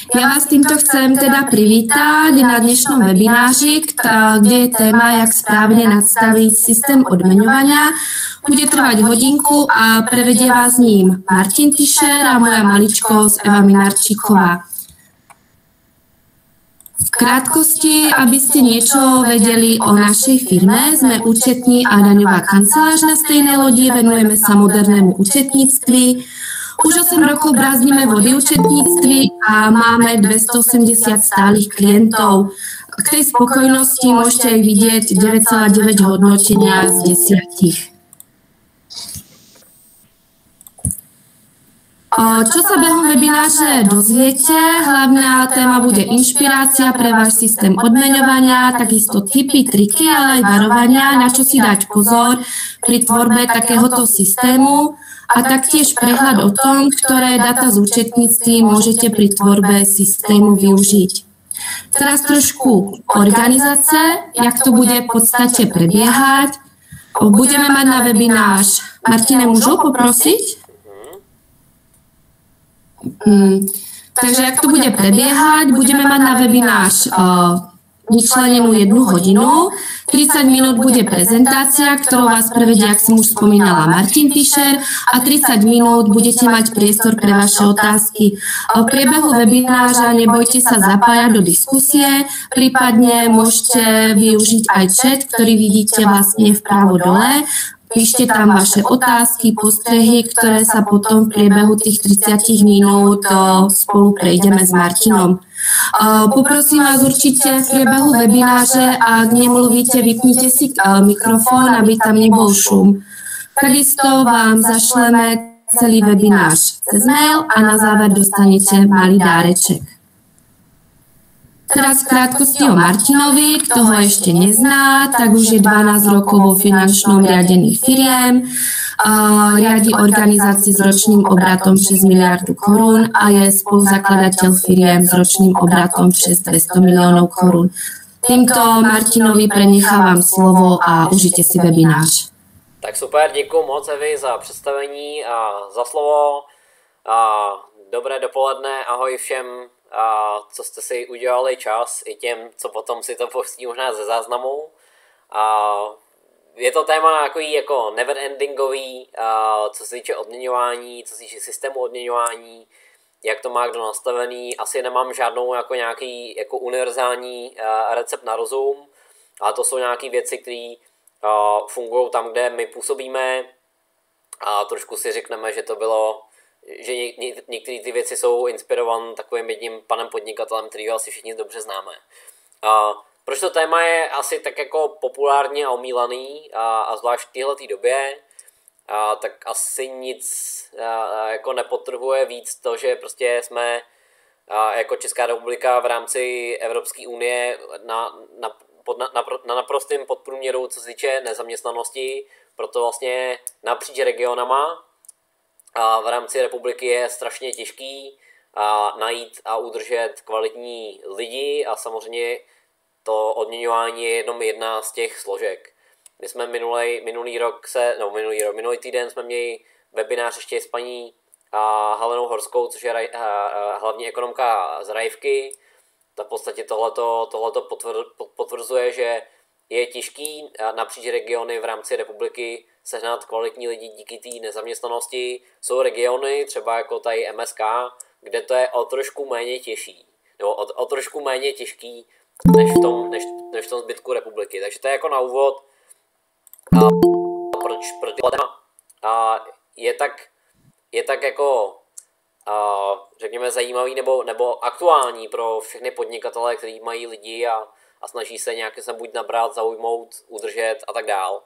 Ja vás týmto chcem teda privítať na dnešnom webináři, kde je téma, jak správne nastaviť systém odmeňovania. Bude trvať hodinku a prevedie vás ním Martin Fischer a moja maličkosť Eva Minarčíková. V krátkosti, aby ste niečo vedeli o našej firme, sme účetní a daňová kancelář na stejnej lodi, venujeme sa modernému účetníctví. Už 8 rokov brázdnime vody účetníctví a máme 280 stálych klientov. K tej spokojnosti môžete aj vidieť 9,9 hodnotenia z 10. Čo sa behom webináře dozviete? Hlavná téma bude inšpirácia pre váš systém odmeňovania, takisto tipy, triky, ale aj varovania, na čo si dať pozor pri tvorbe takéhoto systému a taktiež prehľad o tom, ktoré data z účetníctví môžete pri tvorbe systému využiť. Teraz trošku organizace, jak to bude v podstate prebiehať. Budeme mať na webinář. Martine, môžu poprosiť? Takže jak to bude prebiehať, budeme mať na webinář vyčlenenú 1 hodinu, 30 minút bude prezentácia, ktorou vás prevedie, jak som už spomínala, Martin Fischer a 30 minút budete mať priestor pre vaše otázky. V priebehu webináža nebojte sa zapájať do diskusie, prípadne môžete využiť aj chat, ktorý vidíte vlastne vpravo dole. Píšte tam vaše otázky, postrehy, ktoré sa potom v priebehu tých 30 minút spolu prejdeme s Martinom. Poprosím vás určite v priebehu webináře, ak nemluvíte, vypnite si mikrofón, aby tam nebol šum. Takisto vám zašleme celý webinář cez mail a na záver dostanete malý dáreček. Teraz v krátkosti o Martinovi, kto ho ešte nezná, tak už je 12 rokov vo finančnom riadení firiem, riadi organizácie s ročným obratom přes miliardu korún a je spoluzakladateľ firiem s ročným obratom přes 200 miliónov korún. Týmto Martinovi prenechávám slovo a užite si webinář. Tak super, děkuji moc Evi za představení a za slovo. Dobré dopoledne, ahoj všem. Co jste si udělali čas, i těm, co potom si to pustí možná ze záznamu. Je to téma jako never endingový, co se týče odměňování, co se týče systému odměňování, jak to má kdo nastavený. Asi nemám žádnou nějaký univerzální recept na rozum, ale to jsou nějaké věci, které fungují tam, kde my působíme, a trošku si řekneme, že to bylo, že některé ty věci jsou inspirované takovým jedním panem podnikatelem, kterýho asi všichni dobře známe. Proč to téma je asi tak jako populární a omílaný, a zvlášť v téhletý době, tak asi nic jako nepodtrhuje víc to, že prostě jsme jako Česká republika v rámci Evropské unie na naprostém podprůměru, co se týče nezaměstnanosti, proto vlastně napříč regionama a v rámci republiky je strašně těžký najít a udržet kvalitní lidi a samozřejmě to odměňování je jenom jedna z těch složek. My jsme minulý týden jsme měli webinář ještě s paní Helenou Horskou, což je hlavní ekonomka z Rajvky. Ta v podstatě tohleto potvrzuje, že je těžký napříč regiony v rámci republiky sehnat kvalitní lidi díky té nezaměstnanosti. Jsou regiony, třeba jako tady MSK, kde to je o trošku méně těžší, nebo o trošku méně těžký než v tom zbytku republiky. Takže to je jako na úvod, proč je tak jako řekněme zajímavý nebo aktuální pro všechny podnikatele, kteří mají lidi a snaží se nějak se buď nabrat, zaujmout, udržet a tak dál.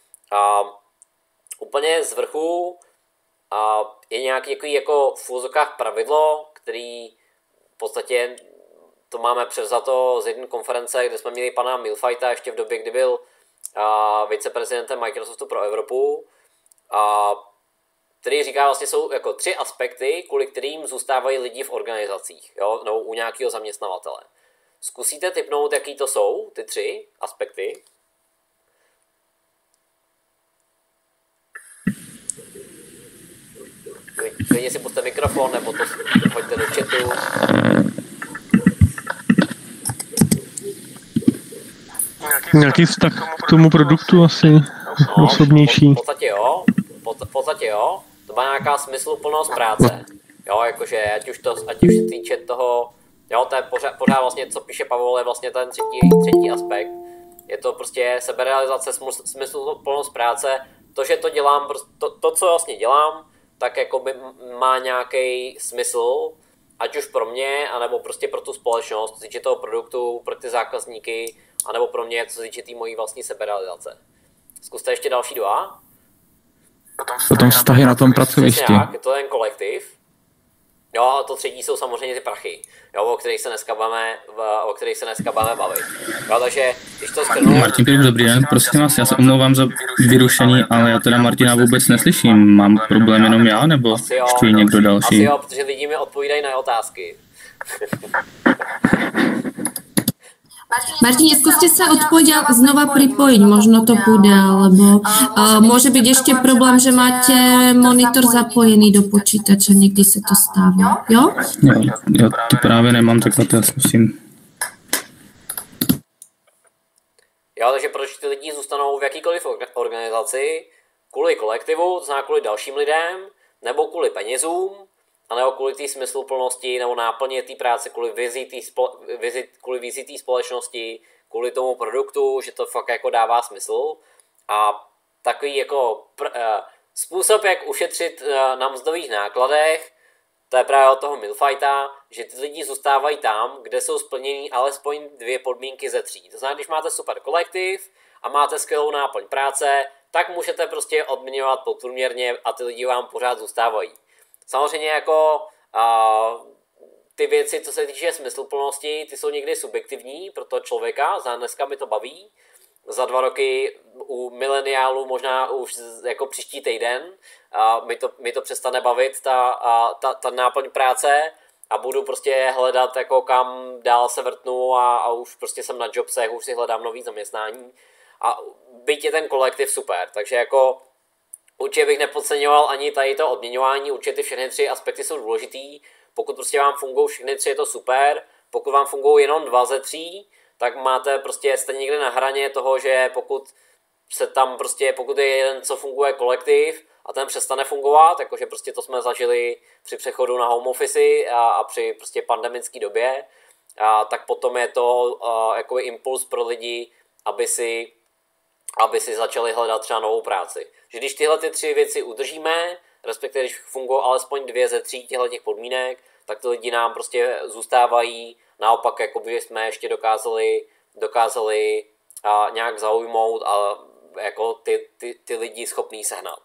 Úplně z vrchu je nějaký jako v úzokách pravidlo, který v podstatě to máme převzato z jedné konference, kde jsme měli pana Milfajta ještě v době, kdy byl viceprezidentem Microsoftu pro Evropu, který říká, vlastně jsou jako 3 aspekty, kvůli kterým zůstávají lidi v organizacích, jo, nebo u nějakého zaměstnavatele. Zkusíte tipnout, jaký to jsou, ty 3 aspekty? Klidně si puste mikrofon, nebo to hoďte do chatu. Nějaký vztah k tomu produktu asi osobnější. V podstatě jo. To má nějaká smysluplnost práce. Jo, jakože ať už se týče toho, jo, to je pořád vlastně, co píše Pavol, je vlastně ten třetí aspekt. Je to prostě seberealizace, smysluplnost práce, to, že to dělám, to, co vlastně dělám, tak jako by má nějaký smysl, ať už pro mě, anebo prostě pro tu společnost, co se týče toho produktu, pro ty zákazníky, anebo pro mě, co se týče té mojí vlastní seberealizace. Zkuste ještě další dva. Potom vztahy na tom pracovišti. Je to ten kolektiv. Jo, a to třetí jsou samozřejmě ty prachy, jo, o kterých se dneska budeme bavit. Jo, takže když to shrnu... Martin Pilík, dobrý den, prosím vás, já se omlouvám za vyrušení, ale já teda Martina vůbec neslyším. Mám problém jenom já, nebo ještě někdo další? Asi jo, protože lidi mi odpovídají na otázky. Martin, skúste sa odpovedať znova pripojiť, možno to bude, lebo môže byť ešte problém, že máte monitor zapojený do počítača, někdy se to stává, jo? Jo, to právě nemám, tak na to já zkusím. Jo, takže proč ty lidi zůstanou v jakýkoliv organizaci? Kvůli kolektivu, to znamená kvůli dalším lidem, nebo kvůli penězům, anebo kvůli té smysluplnosti nebo náplně té práce, kvůli vizi té společnosti, kvůli tomu produktu, že to fakt jako dává smysl. A takový jako způsob, jak ušetřit na mzdových nákladech, to je právě od toho Milfighta, že ty lidi zůstávají tam, kde jsou splněny alespoň 2 podmínky ze 3. To znamená, když máte super kolektiv a máte skvělou náplň práce, tak můžete prostě odměňovat podprůměrně a ty lidi vám pořád zůstávají. Samozřejmě jako ty věci, co se týče smysluplnosti, ty jsou někdy subjektivní pro toho člověka, za dneska mi to baví, za 2 roky u mileniálů možná už jako příští týden mi to přestane bavit ta náplň práce a budu prostě hledat jako kam dál se vrtnu a už prostě jsem na jobsech, už si hledám nový zaměstnání a byť je ten kolektiv super, takže jako určitě bych nepodceňoval ani tady to odměňování, určitě ty všechny 3 aspekty jsou důležitý, pokud prostě vám fungují všechny 3, je to super, pokud vám fungují jenom 2 ze 3, tak máte prostě, jste někde na hraně toho, že pokud je jeden, co funguje kolektiv a ten přestane fungovat, jakože prostě to jsme zažili při přechodu na home office a při prostě pandemické době, tak potom je to jako impuls pro lidi, aby si začali hledat třeba novou práci. Že když tyhle ty 3 věci udržíme, respektive když fungují alespoň 2 ze 3 těch podmínek, tak ty lidi nám prostě zůstávají, naopak jakoby jsme ještě dokázali nějak zaujmout a jako ty lidi schopný sehnat.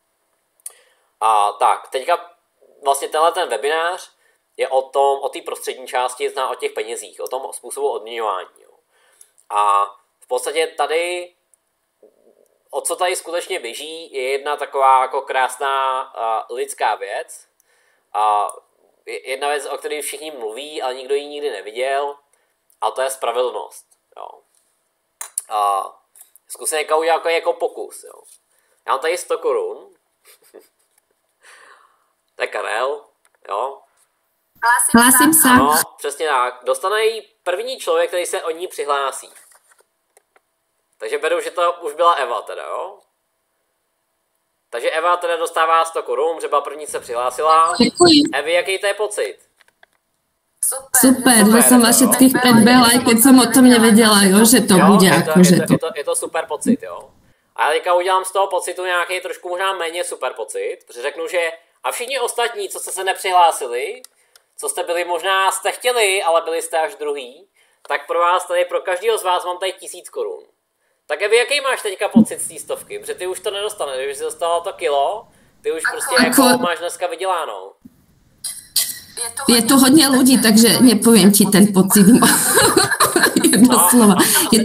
A tak, teďka vlastně tenhle ten webinář je o té prostřední části, o těch penězích, o tom způsobu odměňování. Jo. A v podstatě tady o co tady skutečně běží, je jedna taková jako krásná lidská věc. Jedna věc, o které všichni mluví, ale nikdo ji nikdy neviděl, a to je spravedlnost. Jo. Zkusím někdo udělat jako pokus. Jo. Já mám tady 100 korun. To je Karel. Jo. Hlásím se. No, přesně tak. Dostane ji první člověk, který se o ní přihlásí. Takže beru, že to už byla Eva teda, jo? Takže Eva teda dostává 100 korun, třeba první se přihlásila. Děkuji. Evi, jaký to je pocit? Super, že som vás všetkých predbehla, aj keď som o tom nevedela, jo, že to bude Je to super pocit, jo? A já teďka udělám z toho pocitu nějaký trošku možná méně super pocit, protože řeknu, že a všichni ostatní, co jste se nepřihlásili, co jste byli možná, jste chtěli, ale byli jste až druhý, tak pro vás tady, pro každého z vás mám tady 1000 korun. Tak Evi, jaký máš teďka pocit z té 100? Protože ty už to nedostaneš, když jsi dostala to kilo, ty už prostě jako máš dneska vyděláno. Je tu hodně lidí, takže nepovím ti ten pocit. Jedno slova. Je to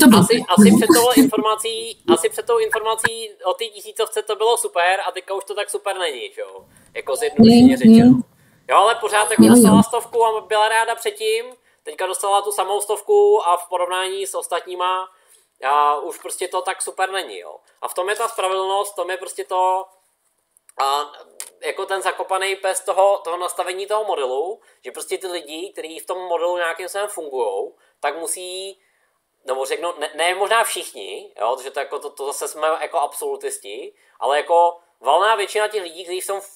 asi před tou informací o té 1000 to bylo super a teďka už to tak super není, jo? Jako zjednodušeně řečeno. Jo, ale pořád jako dostala 100 a byla ráda předtím, teďka dostala tu samou 100 a v porovnání s ostatníma a už prostě to tak super není, jo. A v tom je ta spravedlnost, v tom je prostě to jako ten zakopaný pes toho nastavení toho modelu, že prostě ty lidi, kteří v tom modelu nějakým způsobem fungujou, tak musí nebo řeknu, ne možná všichni, jo, protože to zase jsme jako absolutisti, ale jako valná většina těch lidí, kteří v tom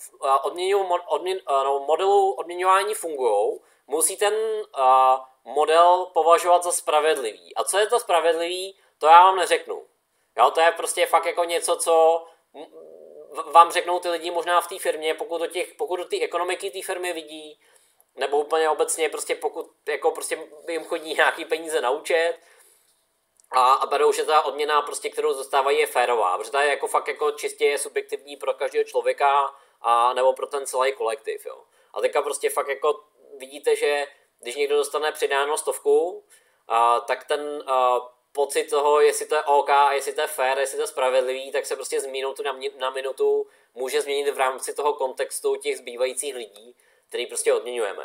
modelu odměňování fungují, musí ten model považovat za spravedlivý. A co je to spravedlivý, to já vám neřeknu. Jo, to je prostě fakt jako něco, co vám řeknou ty lidi možná v té firmě, pokud do té ekonomiky té firmy vidí, nebo úplně obecně, prostě pokud jako prostě jim chodí nějaký peníze na účet a berou, že ta odměna, prostě, kterou dostávají, je férová, protože to je jako fakt jako čistě subjektivní pro každého člověka a nebo pro ten celý kolektiv, jo. A teďka prostě fakt jako vidíte, že když někdo dostane přidáno 100, tak ten pocit toho, jestli to je OK, jestli to je fair, jestli to je spravedlivý, tak se prostě z minuty na minutu může změnit v rámci toho kontextu těch zbývajících lidí, který prostě odměňujeme.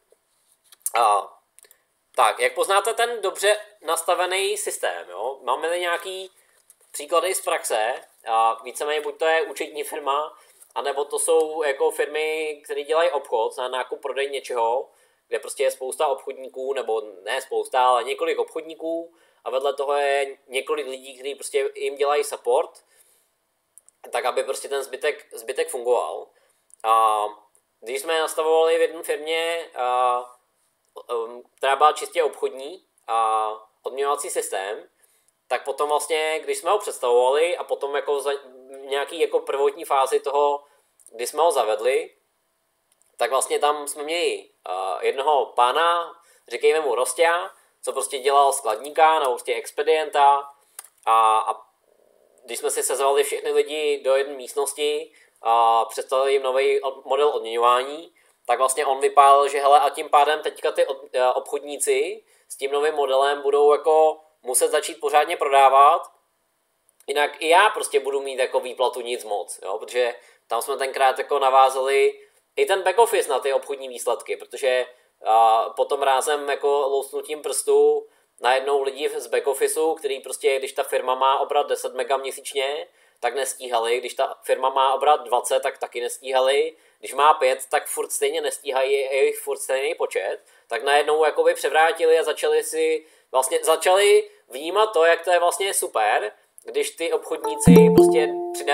Tak, jak poznáte ten dobře nastavený systém, jo? Máme-li nějaký příklady z praxe, víceméně buď to je účetní firma, anebo to jsou jako firmy, které dělají obchod na nákup prodej něčeho, kde prostě je spousta obchodníků, nebo ne spousta, ale několik obchodníků a vedle toho je několik lidí, kteří prostě jim dělají support, tak aby prostě ten zbytek fungoval. Když jsme nastavovali v jedné firmě, která byla čistě obchodní a odměňovací systém, tak potom vlastně, když jsme ho představovali a potom jako za nějaký jako prvotní fázi toho, kdy jsme ho zavedli, tak vlastně tam jsme měli jednoho pána, říkejme mu Rostia, co prostě dělal skladníka nebo prostě expedienta a když jsme si sezvali všechny lidi do jedné místnosti a představili jim nový model odměňování, tak vlastně on vypálil, že hele a tím pádem teďka ty obchodníci s tím novým modelem budou jako muset začít pořádně prodávat, jinak i já prostě budu mít jako výplatu nic moc, jo, protože tam jsme tenkrát jako navázali i ten back office na ty obchodní výsledky, protože potom rázem jako lousnutím prstu najednou lidi z back officeu, který prostě, když ta firma má obrat 10 mega měsíčně, tak nestíhali, když ta firma má obrat 20, tak taky nestíhali, když má 5, tak furt stejně nestíhají, je jich furt stejný počet, tak najednou jakoby převrátili a začali vnímat to, jak to je vlastně super, když ty obchodníci prostě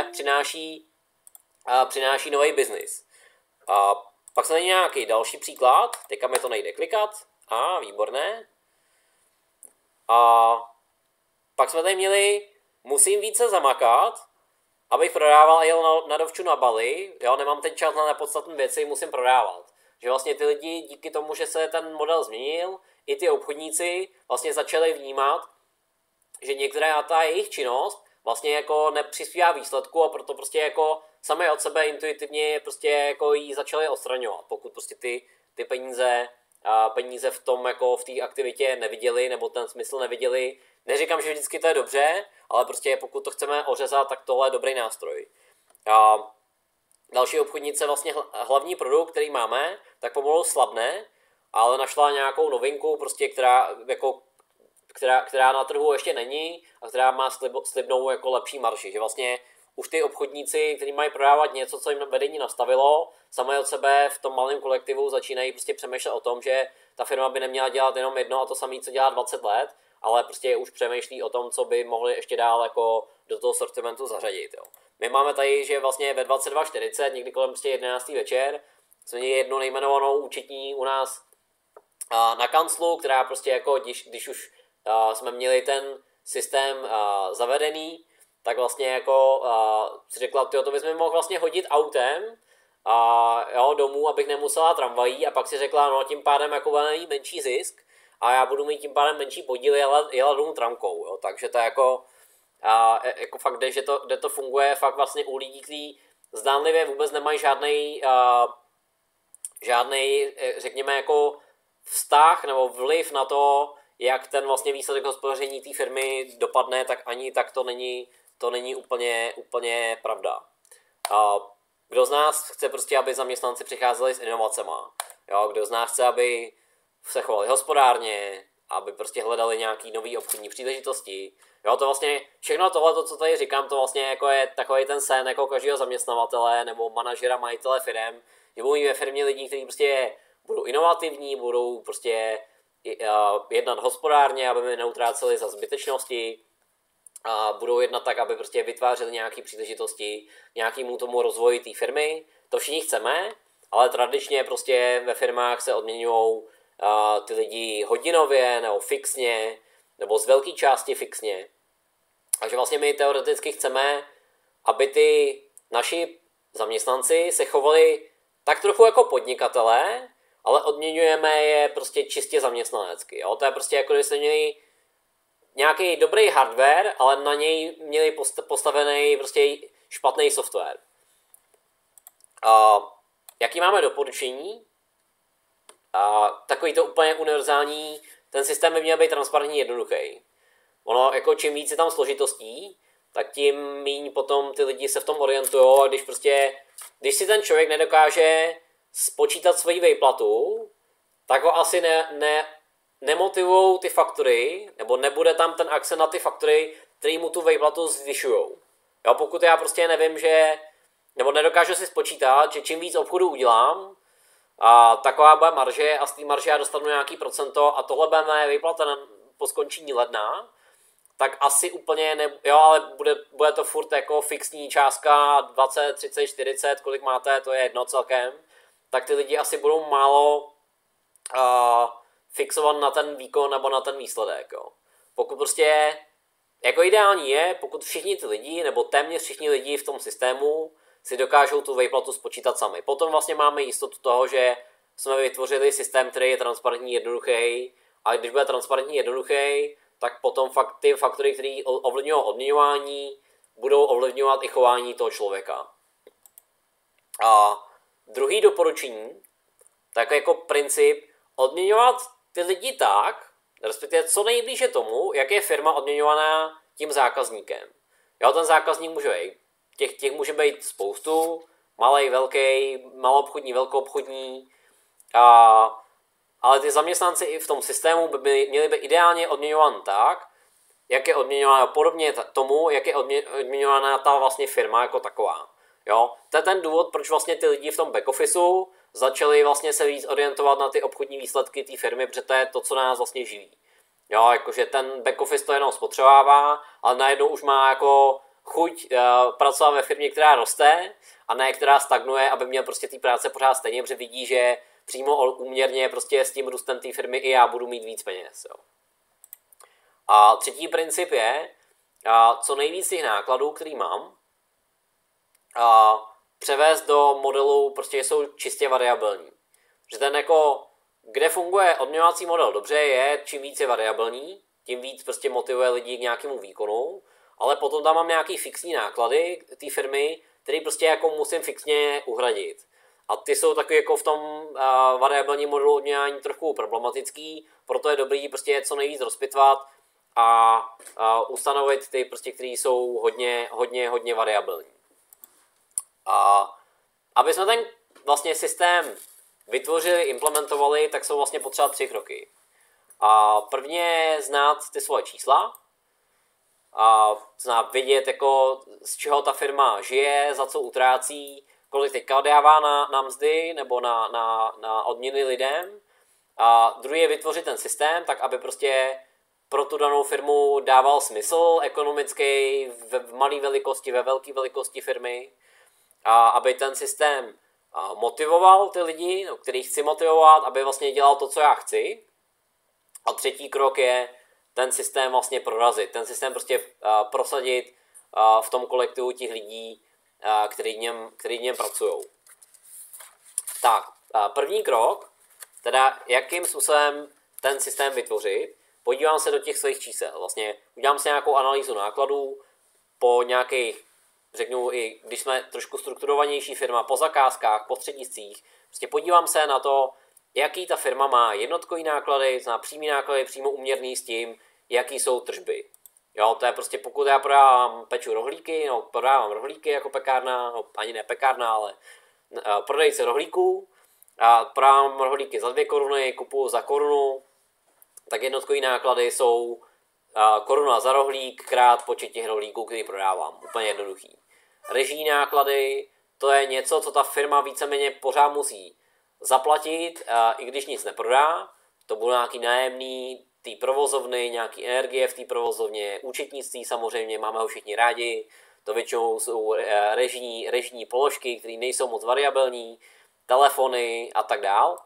přináší nový biznis. A pak se nějaký další příklad, teďka mi to nejde klikat, výborné. A pak jsme tady měli, musím více zamakat, abych prodával a jel na dovču na Bali, jo, nemám teď čas na nepodstatné věci, musím prodávat. Že vlastně ty lidi díky tomu, že se ten model změnil, i ty obchodníci vlastně začali vnímat, že některá ta jejich činnost vlastně jako nepřispívá výsledku a proto prostě jako sami od sebe intuitivně prostě jako jí začali odstraňovat, pokud prostě ty peníze v tom jako v té aktivitě neviděli nebo ten smysl neviděli. Neříkám, že vždycky to je dobře, ale prostě pokud to chceme ořezat, tak tohle je dobrý nástroj. Další obchodnice vlastně hlavní produkt, který máme, tak pomalu slabne, ale našla nějakou novinku, prostě, která na trhu ještě není a která má slibnou jako lepší marži. Že vlastně už ty obchodníci, kteří mají prodávat něco, co jim vedení nastavilo, sami od sebe v tom malém kolektivu začínají prostě přemýšlet o tom, že ta firma by neměla dělat jenom jedno a to samé, co dělá 20 let, ale prostě už přemýšlí o tom, co by mohli ještě dál jako do toho sortimentu zařadit. Jo. My máme tady, že vlastně ve 22:40, někdy kolem prostě 11. večer, jsme měli jednu nejmenovanou účetní u nás na kanclu, která prostě jako, když už jsme měli ten systém zavedený, tak vlastně jako si řekla, to bys mi mohl vlastně hodit autem domů, abych nemusela tramvají a pak si řekla, no tím pádem jako bude menší zisk a já budu mít tím pádem menší podíl, jela domů tramkou, jo. Takže to je jako fakt, kde to funguje fakt vlastně u lidí, kteří zdánlivě vůbec nemají žádnej, řekněme jako vztah nebo vliv na to, jak ten vlastně výsledek hospodaření té firmy dopadne, tak ani tak to není úplně pravda. Kdo z nás chce prostě, aby zaměstnanci přicházeli s inovacema? Jo, kdo z nás chce, aby se chovali hospodárně, aby prostě hledali nějaký nový obchodní příležitosti. Jo, to vlastně všechno tohle, co tady říkám, to vlastně jako je takový ten sen jako každého zaměstnavatele nebo manažera, majitele firem, že budou mít ve firmě lidi, kteří prostě budou inovativní, budou prostě jednat hospodárně, aby mi neutráceli za zbytečnosti, a budou jednat tak, aby prostě vytvářeli nějaké příležitosti nějakému tomu rozvoji té firmy. To všichni chceme, ale tradičně prostě ve firmách se odměňují ty lidi hodinově nebo fixně, nebo z velké části fixně. Takže vlastně my teoreticky chceme, aby ty naši zaměstnanci se chovali tak trochu jako podnikatelé, ale odměňujeme je prostě čistě zaměstnanecky. Jo? To je prostě jako když jsme měli nějaký dobrý hardware, ale na něj měli postavený prostě špatný software. Jaký máme doporučení? Takový to úplně univerzální, ten systém by měl být transparentní, jednoduchý. Ono, jako čím víc je tam složitostí, tak tím míň potom ty lidi se v tom orientují a když si ten člověk nedokáže spočítat svoji výplatu, tak ho asi nemotivujou ty faktory, nebo nebude tam ten akcent na ty faktory, který mu tu výplatu zvyšujou. Jo, pokud já prostě nevím, nebo nedokážu si spočítat, že čím víc obchodu udělám, a taková bude marže a z té marže já dostanu nějaký procento a tohle bude mé výplata po skončení ledna, tak asi úplně jo, ale bude to furt jako fixní částka 20, 30, 40, kolik máte, to je jedno celkem, tak ty lidi asi budou málo fixovat na ten výkon nebo na ten výsledek. Jo. Pokud prostě, jako ideální je, pokud všichni ty lidi, nebo téměř všichni lidi v tom systému si dokážou tu výplatu spočítat sami. Potom vlastně máme jistotu toho, že jsme vytvořili systém, který je transparentní, jednoduchý, a když bude transparentní, jednoduchý, tak potom ty faktory, které ovlivňují odměňování, budou ovlivňovat i chování toho člověka. A druhý doporučení, tak jako princip, odměňovat ty lidi tak, respektive co nejblíže tomu, jak je firma odměňovaná tím zákazníkem. Jo, ten zákazník může být, těch může být spoustu, malej, velký, maloobchodní, velkoobchodní, ale ty zaměstnanci i v tom systému by měli být ideálně odměňovan tak, jak je odměňována podobně tomu, jak je odměňována ta vlastně firma jako taková. Jo? To je ten důvod, proč vlastně ty lidi v tom back officeu začali vlastně se víc orientovat na ty obchodní výsledky té firmy, protože to je to, co nás vlastně živí. Jo, jakože ten back office to jenom spotřebává, ale najednou už má jako chuť pracovat ve firmě, která roste a ne která stagnuje, aby měl prostě té práce pořád stejně, protože vidí, že přímo úměrně prostě s tím růstem té firmy i já budu mít víc peněz. Jo. A třetí princip je, co nejvíc těch nákladů, který mám, převést do modelu, prostě jsou čistě variabilní. Že ten jako, kde funguje odměňovací model dobře je, čím víc je variabilní, tím víc prostě motivuje lidi k nějakému výkonu, ale potom tam mám nějaký fixní náklady té firmy, který prostě jako musím fixně uhradit. A ty jsou taky jako v tom variabilním modelu odměňování trochu problematický, proto je dobrý prostě co nejvíc rozpitvat a ustanovit ty prostě, které jsou hodně variabilní. Aby jsme ten vlastně systém vytvořili, implementovali, tak jsou vlastně potřeba 3 kroky. První je znát ty svoje čísla, znát vědět, jako, z čeho ta firma žije, za co utrácí, kolik teďka dává na mzdy nebo na odměny lidem. Druhý je vytvořit ten systém, tak aby prostě pro tu danou firmu dával smysl ekonomický v malé velikosti, ve velké velikosti firmy. Aby ten systém motivoval ty lidi, který chci motivovat, aby vlastně dělal to, co já chci. A třetí krok je ten systém vlastně prorazit, ten systém prostě prosadit v tom kolektivu těch lidí, který v něm pracují. Tak, první krok, teda jakým způsobem ten systém vytvořit, podívám se do těch svých čísel. Vlastně udělám si nějakou analýzu nákladů po nějakých, řeknu i když jsme trošku strukturovanější firma, po zakázkách, po střediscích, prostě podívám se na to, jaký ta firma má jednotkový náklady, přímý náklady, přímo úměrný s tím, jaký jsou tržby. Jo, to je prostě, pokud já peču rohlíky, prodávám rohlíky jako pekárna, ani ne pekárna, ale prodejce rohlíků, a prodávám rohlíky za 2 koruny, kupuju za 1 korunu, tak jednotkový náklady jsou koruna za rohlík krát počet těch rohlíků, který prodávám. Úplně jednoduchý. Režijní náklady, to je něco, co ta firma víceméně pořád musí zaplatit, i když nic neprodá. to budou nějaký nájemný, té provozovny, nějaký energie v té provozovně, účetnictví samozřejmě, máme ho všichni rádi, to většinou jsou režijní položky, které nejsou moc variabilní, telefony a tak dál.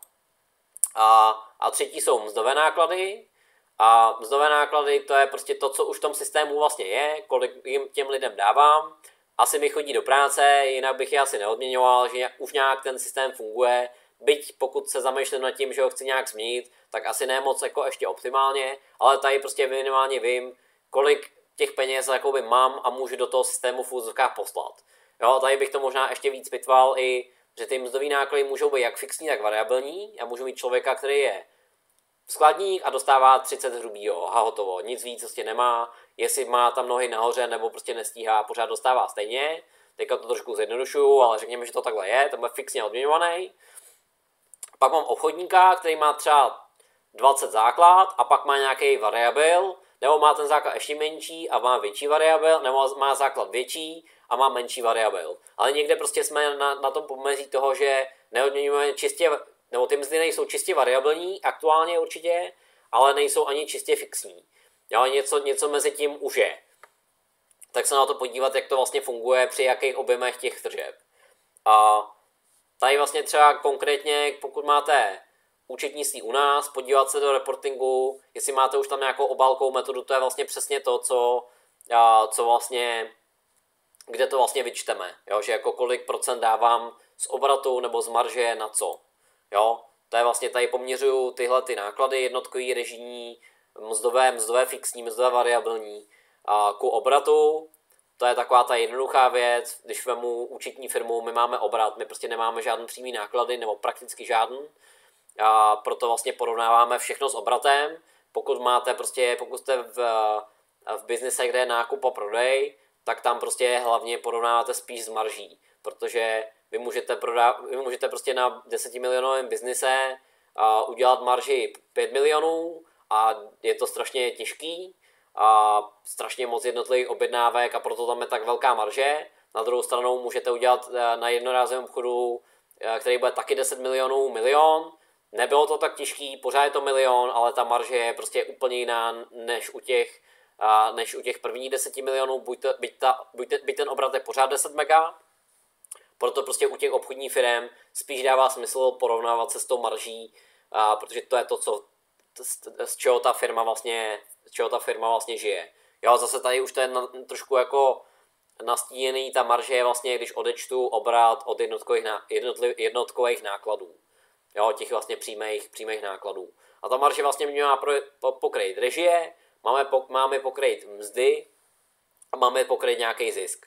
A třetí jsou mzdové náklady. A mzdové náklady, to je prostě to, co už v tom systému vlastně je, kolik jim těm lidem dávám. Asi mi chodí do práce, jinak bych je asi neodměňoval, že už nějak ten systém funguje. Byť pokud se zamýšlím nad tím, že ho chci nějak změnit, tak asi ne moc jako ještě optimálně, ale tady prostě minimálně vím, kolik těch peněz jakoby mám a můžu do toho systému v úzovkách poslat. Jo, tady bych to možná ještě víc pitval i, že ty mzdové náklady můžou být jak fixní, tak variabilní. Já můžu mít člověka, který je skladník a dostává 30 hrubýho a hotovo. Nic víc prostě nemá, jestli má tam nohy nahoře nebo prostě nestíhá, pořád dostává stejně. Teďka to trošku zjednodušuju, ale řekněme, že to takhle je, ten bude fixně odměňovaný. Pak mám obchodníka, který má třeba 20 základ a pak má nějaký variabil, nebo má ten základ ještě menší a má větší variabil, nebo má základ větší a má menší variabil. Ale někde prostě jsme na tom pomezí toho, že neodměňujeme čistě, nebo ty mzdy nejsou čistě variabilní, aktuálně určitě, ale nejsou ani čistě fixní. Jo, něco mezi tím už je. Tak se na to podívat, jak to vlastně funguje při jakých objemech těch tržeb. A tady vlastně třeba konkrétně, pokud máte účetnictví u nás, podívat se do reportingu, jestli máte už tam nějakou obálkovou metodu, to je vlastně přesně to, co vlastně, kde to vlastně vyčteme, jo? Že jako kolik procent dávám z obratu nebo z marže na co. Jo? To je vlastně, tady poměřuju tyhle ty náklady, jednotkový, režijní, mzdové fixní, mzdové variabilní a ku obratu. To je taková ta jednoduchá věc, když vemu účetní firmu, my máme obrat, my prostě nemáme žádný přímý náklady nebo prakticky žádný. A proto vlastně porovnáváme všechno s obratem. Pokud jste v biznise, kde je nákup a prodej, tak tam prostě hlavně porovnáváte spíš s marží, protože vy můžete prostě na 10 milionovém biznise udělat marži 5 milionů a je to strašně těžký a strašně moc jednotlivých objednávek a proto tam je tak velká marže. Na druhou stranu můžete udělat na jednorázovém obchodu, který bude taky 10 milionů, milion. Nebylo to tak těžký, pořád je to milion, ale ta marže je prostě úplně jiná než u těch prvních 10 milionů, byť ten obrat je pořád 10 mega. Proto prostě u těch obchodních firm spíš dává smysl porovnávat se s tou marží, protože to je to, z čeho ta firma vlastně žije. Jo, zase tady už to je trošku jako nastíněný, ta marže je vlastně, když odečtu obrat od jednotkových nákladů. Jo, těch vlastně přímých nákladů. A ta marže vlastně má pokrýt režie, máme pokrýt mzdy a máme pokrýt nějaký zisk.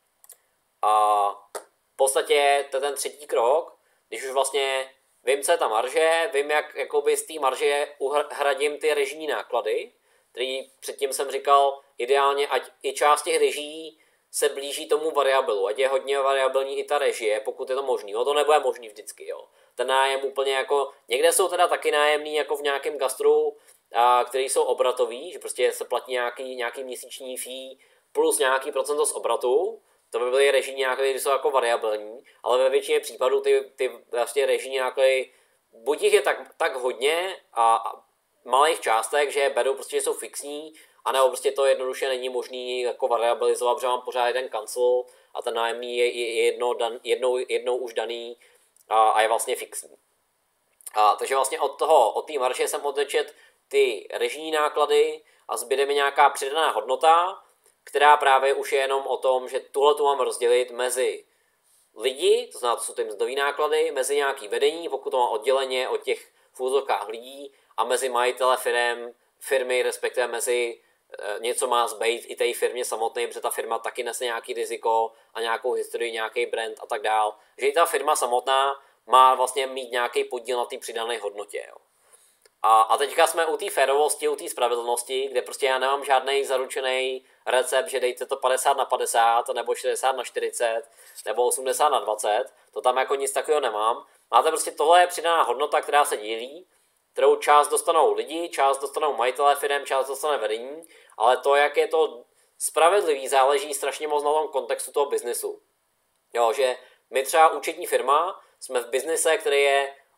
A v podstatě to je ten třetí krok, když už vlastně vím, co je ta marže, vím, jak jakoby z té marže uhradím ty režijní náklady, který předtím jsem říkal, ideálně, ať i část těch režií se blíží tomu variabilu, ať je hodně variabilní i ta režie, pokud je to možný. No to nebude možný vždycky, jo. Ten nájem úplně jako, někde jsou teda taky nájemný jako v nějakém gastru, který jsou obratový, že prostě se platí nějaký měsíční fee plus nějaký procento z obratu. To by byly režijní náklady, které jsou jako variabilní, ale ve většině případů ty vlastně režijní náklady, buď jich je tak hodně a malých částek, že berou prostě, že jsou fixní, anebo prostě to jednoduše není možný jako variabilizovat, protože mám pořád jeden cancel a ten nájemný je jednou už daný a je vlastně fixní. Takže vlastně od té marže jsem odečet ty režijní náklady a zbyde mi nějaká přidaná hodnota, která právě už je jenom o tom, že tuhle tu mám rozdělit mezi lidi, to znamená, to jsou ty mzdové náklady, mezi nějaký vedení, pokud to mám odděleně od těch v úzovkách lidí, a mezi majitele firmy, respektive mezi něco má zbejt i té firmě samotné, protože ta firma taky nese nějaký riziko a nějakou historii, nějaký brand a tak dál. Že i ta firma samotná má vlastně mít nějaký podíl na té přidané hodnotě. Jo. A teďka jsme u té férovosti, u té spravedlnosti, kde prostě já nemám žádný zaručený recept, že dejte to 50/50, nebo 60/40, nebo 80/20, to tam jako nic takového nemám. Máte prostě tohle je přidaná hodnota, která se dílí, kterou část dostanou lidi, část dostanou majitelé firem, část dostane vedení, ale to, jak je to spravedlivý, záleží strašně moc na tom kontextu toho biznesu. Jo, že my třeba účetní firma jsme v biznise, který je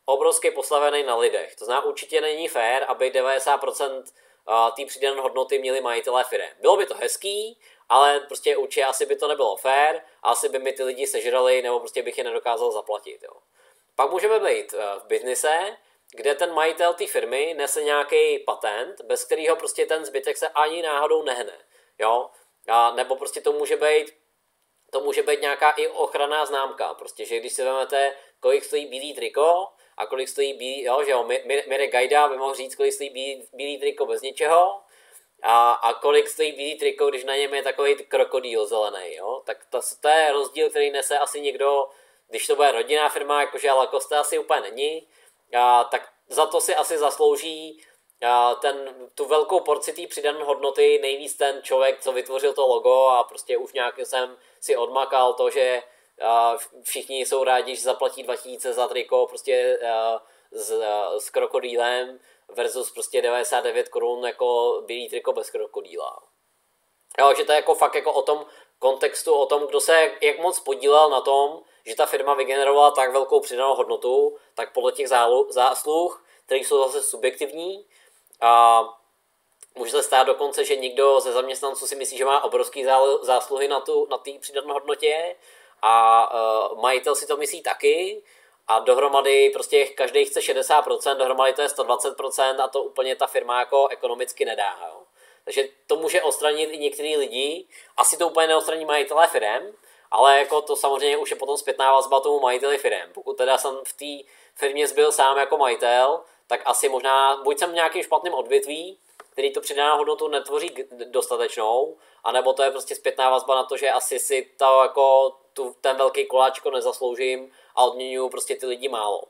obrovsky postavený na lidech. To znamená, určitě není fér, aby 90% té přidané hodnoty měli majitelé firem. Bylo by to hezký, ale prostě určitě asi by to nebylo fér, asi by mi ty lidi sežrali, nebo prostě bych je nedokázal zaplatit. Jo. Pak můžeme být v biznise, kde ten majitel té firmy nese nějaký patent, bez kterého prostě ten zbytek se ani náhodou nehne. Jo? A nebo prostě to může být nějaká i ochranná známka. Prostě, že když si vezmete, kolik stojí bílý triko a kolik stojí bílý, jo, že jo, Mirek Gajda by mohl říct, kolik stojí bílý triko bez ničeho a kolik stojí bílý triko, když na něm je takový krokodýl zelený, jo. Tak to je rozdíl, který nese asi někdo, když to bude rodinná firma, jakože Lacoste asi úplně není, tak za to si asi zaslouží tu velkou porci té přidané hodnoty nejvíc ten člověk, co vytvořil to logo a prostě už nějak jsem si odmakal to, že všichni jsou rádi, že zaplatí 2000 za triko prostě s krokodýlem versus prostě 99 korun jako bílý triko bez krokodýla. Jo, že to je jako fakt jako o tom kontextu, o tom, kdo se jak moc podílel na tom, že ta firma vygenerovala tak velkou přidanou hodnotu, tak podle těch zásluh, které jsou zase subjektivní. A může se stát dokonce, že někdo ze zaměstnanců si myslí, že má obrovský zásluhy na té přidané hodnotě a majitel si to myslí taky a dohromady prostě každý chce 60%, dohromady to je 120% a to úplně ta firma jako ekonomicky nedá. Jo. Takže to může odstranit i některý lidi, asi to úplně neodstraní majitelé firem, ale jako to samozřejmě už je potom zpětná vazba tomu majiteli firem. Pokud teda jsem v té firmě zbyl sám jako majitel, tak asi možná, buď jsem v nějakým špatným odvětví, který to přidanou hodnotu netvoří dostatečnou, anebo to je prostě zpětná vazba na to, že asi si to jako ten velký koláčko nezasloužím a odměňuju prostě ty lidi málo.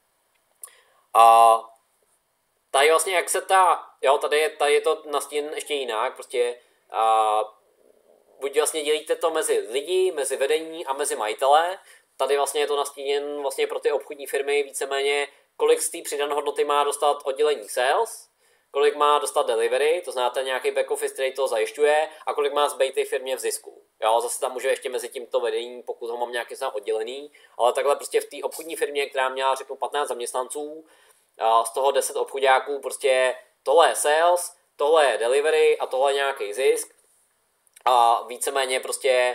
A tady vlastně jak se tady je to nastíněn ještě jinak, prostě buď vlastně dělíte to mezi lidi, mezi vedení a mezi majitele, tady vlastně je to nastíněn vlastně pro ty obchodní firmy víceméně, kolik z té přidané hodnoty má dostat oddělení sales, kolik má dostat delivery, to znamená nějaký back office, který to zajišťuje, a kolik má zbejt té firmě v zisku. Jo, zase tam může ještě mezi tímto vedení, pokud ho mám nějaký sám oddělený, ale takhle prostě v té obchodní firmě, která měla řeknu 15 zaměstnanců, z toho 10 obchodáků, prostě tohle je sales, tohle je delivery a tohle je nějaký zisk a víceméně prostě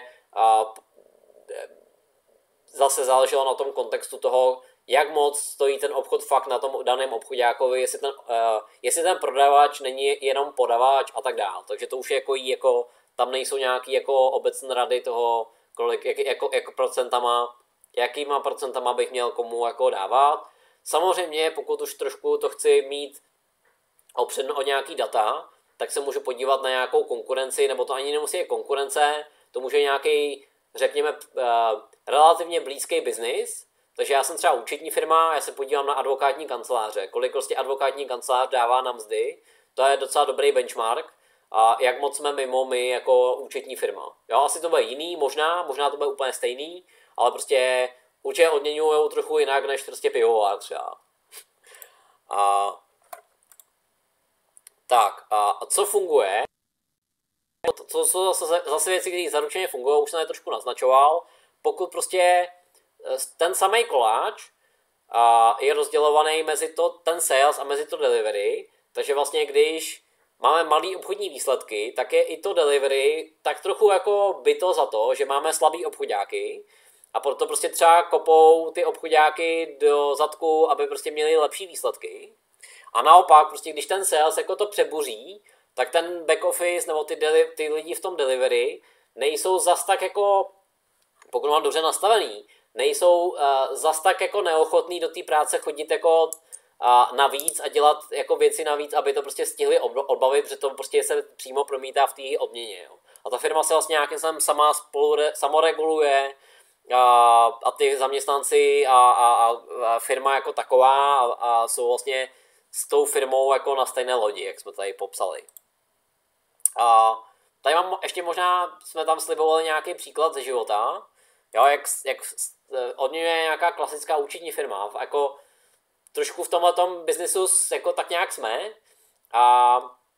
zase záleželo na tom kontextu toho, jak moc stojí ten obchod fakt na tom daném obchodákovi, jestli ten prodavač není jenom podavač a tak dál. Takže to už je jako tam nejsou nějaký jako obecné rady toho, kolik, jako procentama, jakýma procentama bych měl komu jako dávat. Samozřejmě, pokud už trošku to chci mít opřeno o nějaký data, tak se můžu podívat na nějakou konkurenci, nebo to ani nemusí být konkurence, to může nějaký, řekněme, relativně blízký biznis. Takže já jsem třeba účetní firma, já se podívám na advokátní kanceláře, kolik prostě advokátní kancelář dává na mzdy, to je docela dobrý benchmark, a jak moc jsme mimo my jako účetní firma. Jo, asi to bude jiný, možná to bude úplně stejný, ale prostě určitě odměňujou trochu jinak než prostě pivovar třeba. A co funguje? To jsou zase věci, které zaručeně fungují, už jsem je trošku naznačoval. Pokud prostě ten samý koláč je rozdělovaný mezi ten sales a mezi to delivery, takže vlastně když máme malý obchodní výsledky, tak je i to delivery tak trochu jako byto za to, že máme slabý obchodáky a proto prostě třeba kopou ty obchodáky do zadku, aby prostě měli lepší výsledky. A naopak, prostě když ten sales jako to přebuří, tak ten back office nebo ty lidi v tom delivery nejsou zas tak jako, pokud mám dobře nastavený, nejsou zas tak jako neochotný do té práce chodit jako navíc a dělat jako věci navíc, aby to prostě stihli odbavit, protože to prostě se přímo promítá v té odměně. Jo. A ta firma se vlastně nějakým způsobem samoreguluje a ty zaměstnanci a firma jako taková a jsou vlastně s tou firmou jako na stejné lodi, jak jsme tady popsali. A tady mám ještě možná, jsme tam slibovali nějaký příklad ze života, jo, jak odměňuje nějaká klasická účetní firma, jako trošku v tomhletom biznesu jako tak nějak jsme a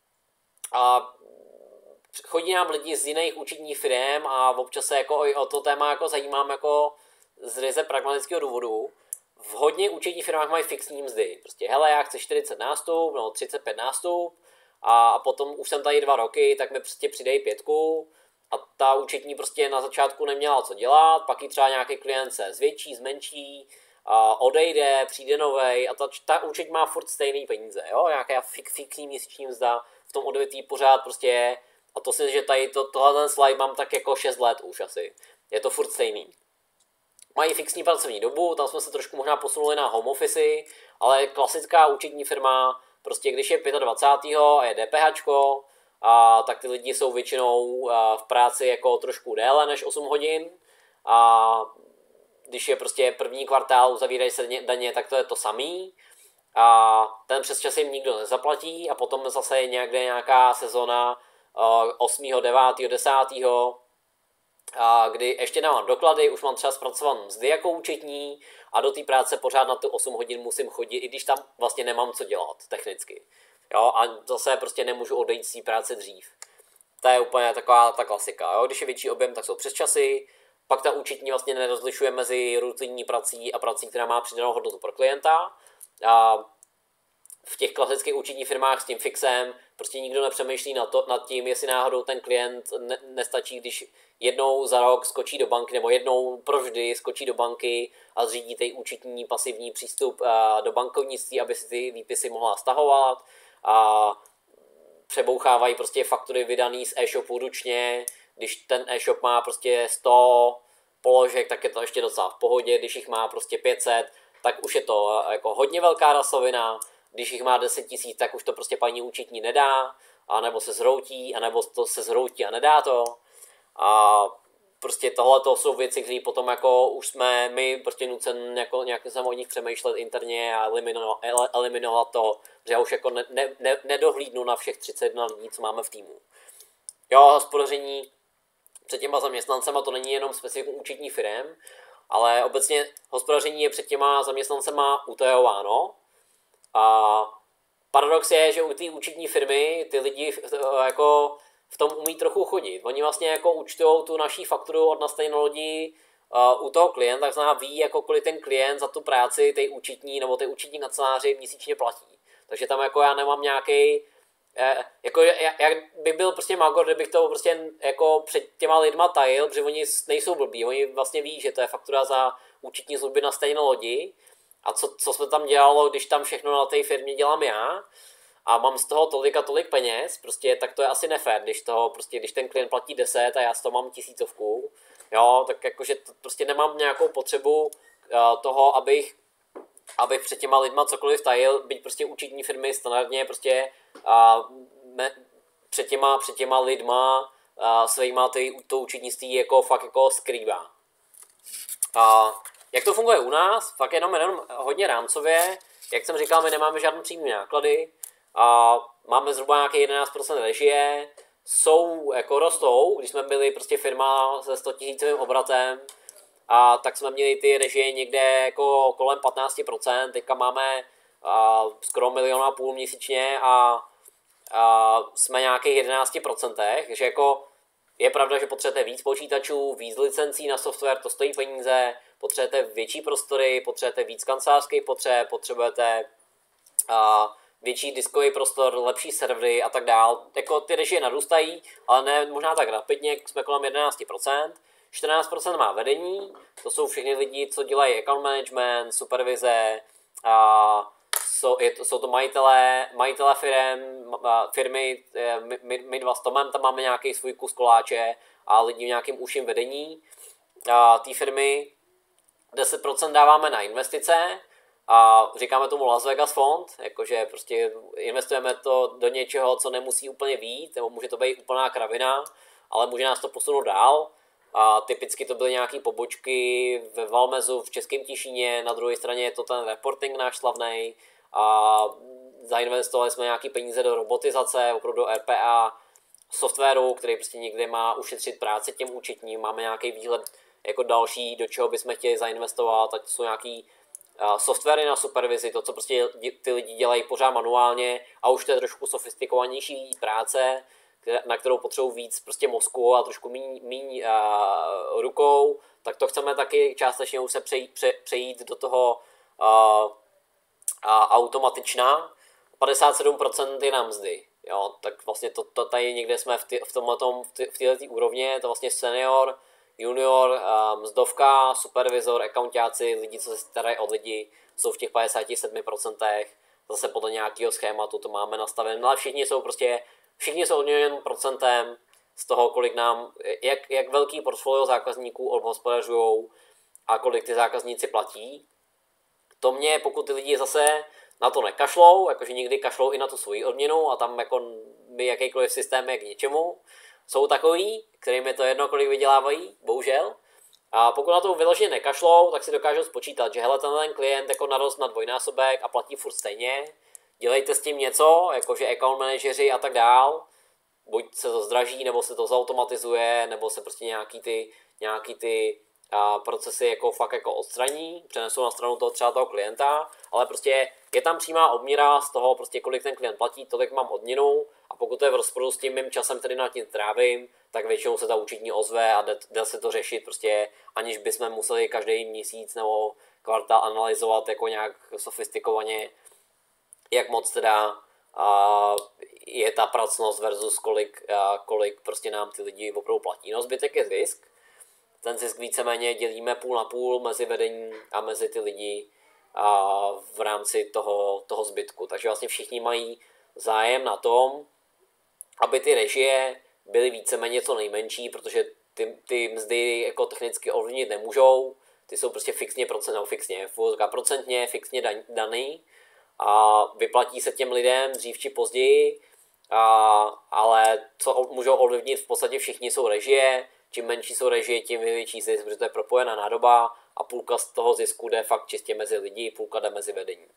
chodí nám lidi z jiných účetních firm a občas se jako o to téma jako zajímám jako z ryze pragmatického důvodu. v hodně účetních firmách mají fixní mzdy. Prostě hele, já chci 40 nástup, no 35 nástup a potom už jsem tady 2 roky, tak mi prostě přidej 5. A ta účetní prostě na začátku neměla co dělat, pak ji třeba nějaký klient se zvětší, zmenší, odejde, přijde novej a ta účetní má furt stejný peníze, jo, nějaká fixní měsíční mzda v tom odvětví pořád prostě je. A to si, že tady tohle ten slide mám tak jako 6 let už asi. Je to furt stejný. Mají fixní pracovní dobu, tam jsme se trošku možná posunuli na home office, ale klasická účetní firma, prostě když je 25. a je DPHčko, tak ty lidi jsou většinou v práci jako trošku déle než 8 hodin. A když je prostě první kvartál, uzavírají se daně, tak to je to samý. A ten přesčas jim nikdo nezaplatí a potom zase je někde nějaká sezona 8., 9., 10., kdy ještě nemám doklady, už mám třeba zpracovat mzdy jako účetní a do té práce pořád na tu 8 hodin musím chodit, i když tam vlastně nemám co dělat technicky. Jo, a zase prostě nemůžu odejít z té práce dřív. To je úplně taková ta klasika. Jo? Když je větší objem, tak jsou přesčasy, pak ta účetní vlastně nerozlišuje mezi rutinní prací a prací, která má přidanou hodnotu pro klienta. A v těch klasických účetních firmách s tím fixem prostě nikdo nepřemýšlí nad tím, jestli náhodou ten klient nestačí, když jednou za rok skočí do banky nebo jednou provždy skočí do banky a zřídí tej účetní pasivní přístup do bankovnictví, aby si ty výpisy mohla stahovat a přebouchávají prostě faktury vydaný z e-shopu ručně. Když ten e-shop má prostě 100 položek, tak je to ještě docela v pohodě, když jich má prostě 500, tak už je to jako hodně velká rasovina. Když jich má 10 000, tak už to prostě paní účetní nedá, anebo se zhroutí, anebo to se zhroutí a nedá to. A prostě tohle jsou věci, které potom jako už jsme my prostě nucen jako nějak o nich přemýšlet interně a eliminovat to, že já už jako nedohlídnu na všech 31 lidí, co máme v týmu. Jo, hospodaření před těma zaměstnancema to není jenom specifikum účetní firem, ale obecně hospodaření je před těma zaměstnancema utajováno. A paradox je, že u té účetní firmy ty lidi jako v tom umí trochu chodit. Oni vlastně jako účtujou tu naší fakturu od nastavené lodi u toho klienta, tak znamená ví, jako kolik ten klient za tu práci tej účetní nebo ty účetní kanceláři měsíčně platí. Takže tam jako já nemám nějaký jako jak by byl prostě magor, kdybych to prostě jako před těma lidma tajil, protože oni nejsou blbí, oni vlastně ví, že to je faktura za účetní služby na stejné lodi a co jsme tam dělalo, když tam všechno na té firmě dělám já a mám z toho tolik a tolik peněz, prostě tak to je asi nefér, když ten klient platí 10 a já z toho mám 1000, jo, tak jakože prostě nemám nějakou potřebu toho, abych před těma lidma cokoliv tajil, byť prostě účetní firmy standardně prostě před těma lidma svýma to účetnictví jako fakt jako skrývá. Jak to funguje u nás? Fakt jenom hodně rámcově. Jak jsem říkal, my nemáme žádné přímé náklady. Máme zhruba nějaké 11% režie. Jako rostou, když jsme byli prostě firma se 100 000 obratem, tak jsme měli ty režie někde jako kolem 15%, teďka máme skoro 1,5 milionu měsíčně a jsme nějakých 11%, takže jako je pravda, že potřebujete víc počítačů, víc licencí na software, to stojí peníze, potřebujete větší prostory, potřebujete víc kancelářských potřeb, potřebujete větší diskový prostor, lepší servery a tak dál. Jako ty režie narůstají, ale ne možná tak rapidně, jsme kolem 11%. 14% má vedení, to jsou všechny lidi, co dělají account management, supervize, jsou to majitelé firmy, my dva s Tomem tam máme nějaký svůj kus koláče a lidi v nějakým užším vedení. Té firmy 10% dáváme na investice a říkáme tomu Las Vegas fond, jakože prostě investujeme to do něčeho, co nemusí úplně být, nebo může to být úplná kravina, ale může nás to posunout dál. A typicky to byly nějaké pobočky ve Valmezu v Českém Těšíně, na druhé straně je to ten reporting náš slavnej a zainvestovali jsme nějaké peníze do robotizace, opravdu do RPA softwaru, který prostě někde má ušetřit práci těm účetním, máme nějaký výhled jako další, do čeho bychom chtěli zainvestovat, ať jsou nějaký softwary na supervizi, to, co prostě ty lidi dělají pořád manuálně a už to je trošku sofistikovanější práce, na kterou potřebují víc prostě mozku a trošku míň rukou, tak to chceme taky částečně už se přejít do toho a automatičná, 57% je na mzdy. Jo, tak vlastně to tady někde jsme v této úrovni, je to vlastně senior, junior, mzdovka, supervizor, accountáci, lidi, co se starají o lidi, jsou v těch 57%, zase podle nějakého schématu to máme nastavené, ale všichni jsou odměněni procentem z toho, kolik nám, jak velký portfolio zákazníků obhospodařujou a kolik ty zákazníci platí. To mě, pokud ty lidi zase na to nekašlou, jakože někdy kašlou i na tu svoji odměnu a tam jako by jakýkoliv systém je k ničemu, jsou takový, kterým je to jedno, kolik vydělávají, bohužel. A pokud na to vyloženě nekašlou, tak si dokážou spočítat, že hele, ten klient jako narost na dvojnásobek a platí furt stejně, dělejte s tím něco, jakože account manažeři a tak dál, buď se to zdraží, nebo se to zautomatizuje, nebo se prostě nějaký ty procesy jako fakt jako odstraní, přenesou na stranu toho třeba toho klienta, ale prostě je tam přímá odměra z toho, prostě kolik ten klient platí, tolik mám odměnu a pokud to je v rozporu s tím mým časem, který nad tím trávím, tak většinou se ta účetní ozve a jde se to řešit prostě, aniž bychom museli každý měsíc nebo kvartál analyzovat jako nějak sofistikovaně, jak moc teda je ta pracnost versus kolik prostě nám ty lidi opravdu platí. No zbytek je zisk. Ten zisk víceméně dělíme půl na půl mezi vedení a mezi ty lidi v rámci toho zbytku. Takže vlastně všichni mají zájem na tom, aby ty režie byly víceméně co nejmenší, protože ty mzdy jako technicky ovlivnit nemůžou. Ty jsou prostě procentně fixně daný a vyplatí se těm lidem dřív či později, ale co můžou ovlivnit v podstatě všichni jsou režie. Čím menší jsou režie, tím větší zisk, protože to je propojená nádoba a půlka z toho zisku jde fakt čistě mezi lidi, půlka jde mezi vedení.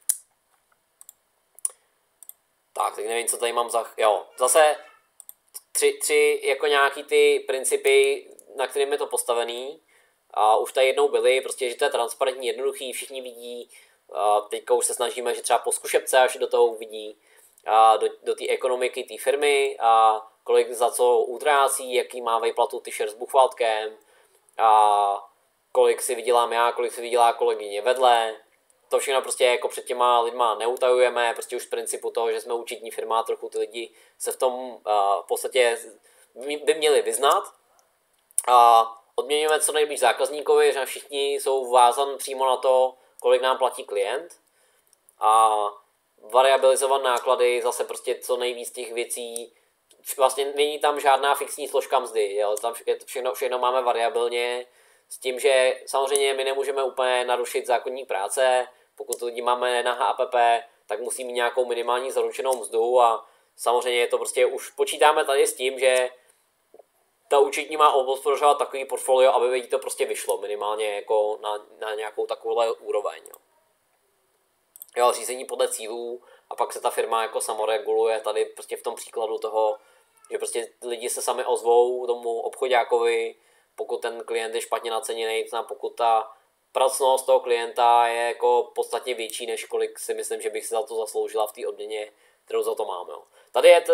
Tak, teď nevím, co tady mám zase tři jako nějaký ty principy, na kterým je to postavený. A už tady jednou byly, prostě, že to je transparentní, jednoduchý, všichni vidí. Teďka už se snažíme, že třeba po zkušebce až do toho uvidí, do té ekonomiky té firmy, kolik za co utrácí, jaký má výplatu ty share s buchvaltkem, kolik si vydělám já, kolik si vydělá kolegyně vedle. To všechno prostě jako před těma lidma neutajujeme, prostě už z principu toho, že jsme účetní firma, trochu ty lidi se v tom v podstatě by měli vyznat. Odměňujeme co nejblíž zákazníkovi, že všichni jsou vázaní přímo na to, kolik nám platí klient. A variabilizovat náklady, zase prostě co nejvíc těch věcí. Vlastně není tam žádná fixní složka mzdy, jo? Tam všechno máme variabilně, s tím, že samozřejmě my nemůžeme úplně narušit zákonník práce, pokud lidi máme na HAPP, tak musí mít nějakou minimální zaručenou mzdu a samozřejmě je to prostě, už počítáme tady s tím, že ta účetní má obhospodařovat takový portfolio, aby jí to prostě vyšlo minimálně jako na nějakou takovouhle úroveň. Jo, řízení podle cílů a pak se ta firma jako samoreguluje tady prostě v tom příkladu toho, že prostě lidi se sami ozvou tomu obchodákovi, pokud ten klient je špatně naceněný, pokud ta pracnost toho klienta je jako podstatně větší, než kolik si myslím, že bych si za to zasloužila v té odměně, kterou za to máme. Jo. Tady je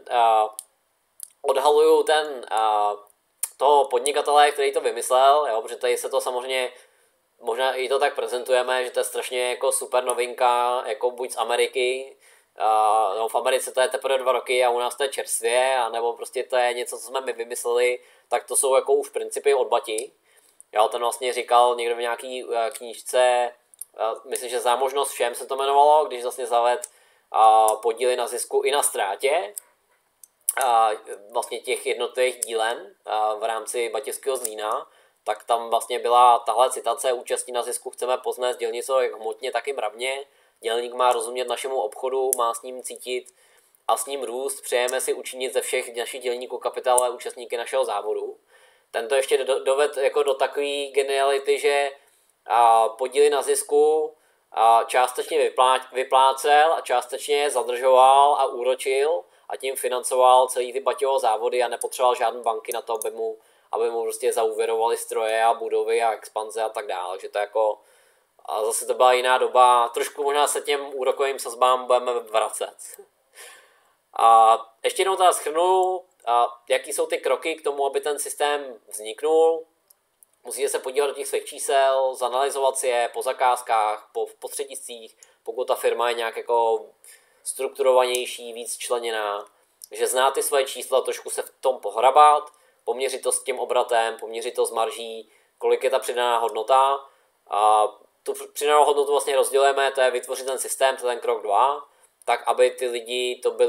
odhaluju toho podnikatele, který to vymyslel, jo, protože tady se to samozřejmě, možná i to tak prezentujeme, že to je strašně jako super novinka, jako buď z Ameriky, no v Americe to je teprve 2 roky a u nás to je čerstvě, anebo prostě to je něco, co jsme my vymysleli, tak to jsou jako už principy od Bati. Já ten vlastně říkal někdo v nějaký knížce, myslím, že Zámožnost všem se to jmenovalo, když vlastně zaved podíly na zisku i na ztrátě, vlastně těch jednotlivých dílen v rámci Batěvského Zlína, tak tam vlastně byla tahle citace: účastí na zisku chceme poznat dělnice jak hmotně, tak i mravně. Dělník má rozumět našemu obchodu, má s ním cítit a s ním růst. Přejeme si učinit ze všech našich dělníků kapitálové účastníky našeho závodu. Tento ještě doved jako do takové geniality, že podíly na zisku částečně vyplácel a částečně zadržoval a úročil a tím financoval celý ty Baťovo závody a nepotřeboval žádné banky na to, aby mu prostě zaúvěrovali stroje a budovy a expanze a tak dále. Takže to jako, a zase to byla jiná doba, trošku možná se těm úrokovým sazbám budeme vracet. A ještě jednou teda shrnu, jaký jsou ty kroky k tomu, aby ten systém vzniknul. musíte se podívat do těch svých čísel, zanalyzovat si je po zakázkách, po střediscích, pokud ta firma je nějak jako strukturovanější, víc členěná, že zná ty svoje čísla, trošku se v tom pohrabat, poměřit to s tím obratem, poměřit to s marží, kolik je ta přidaná hodnota. A tu přidanou hodnotu vlastně rozdělujeme, to je vytvořit ten systém, to je ten krok 2, tak aby ty lidi to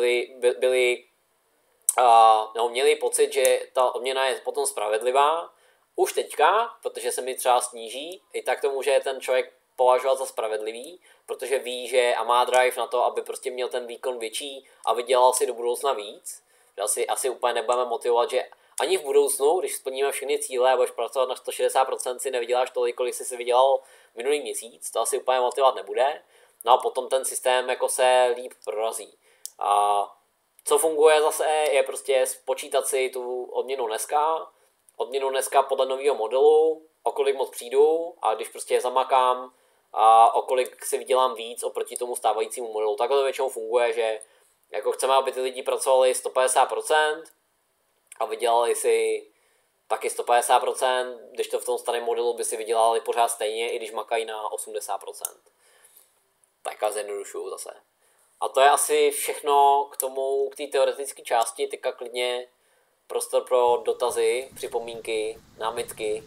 měli pocit, že ta odměna je potom spravedlivá. Už teďka, protože se mi třeba sníží, i tak to může ten člověk považovat za spravedlivý, protože ví, že a má drive na to, aby prostě měl ten výkon větší a vydělal si do budoucna víc. Asi úplně nebudeme motivovat, že ani v budoucnu, když splníme všechny cíle a budeš pracovat na 160%, si nevyděláš tolik, kolik jsi vydělal minulý měsíc, to asi úplně motivovat nebude. No a potom ten systém jako se líp prorazí. A co funguje zase je prostě spočítat si tu odměnu dneska podle nového modelu, o kolik moc přijdu a když prostě zamakám a o kolik si vydělám víc oproti tomu stávajícímu modelu. Takhle to většinou funguje, že jako chceme, aby ty lidi pracovali 150% a vydělali si taky 150%, když to v tom starém modelu by si vydělali pořád stejně, i když makají na 80%. Tak zjednodušuju zase. A to je asi všechno k té teoretické části, teďka klidně prostor pro dotazy, připomínky, námitky.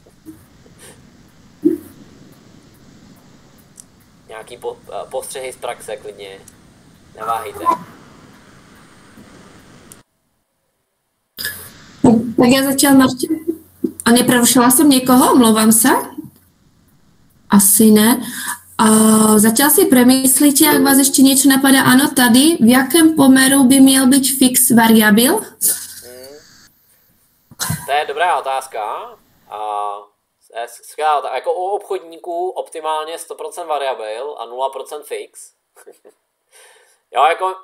Nějaký postřehy z praxe klidně. Neváhejte. Tak já začala, Martin. A neprerušila jsem někoho? Omlouvám se? Asi ne. A začal si premyslíte, jak vás ještě něco napadá, ano, tady, v jakém poměru by měl být fix variabil? To je dobrá otázka. Skvělá, jako u obchodníků optimálně 100% variabil a 0% fix. Jo, jako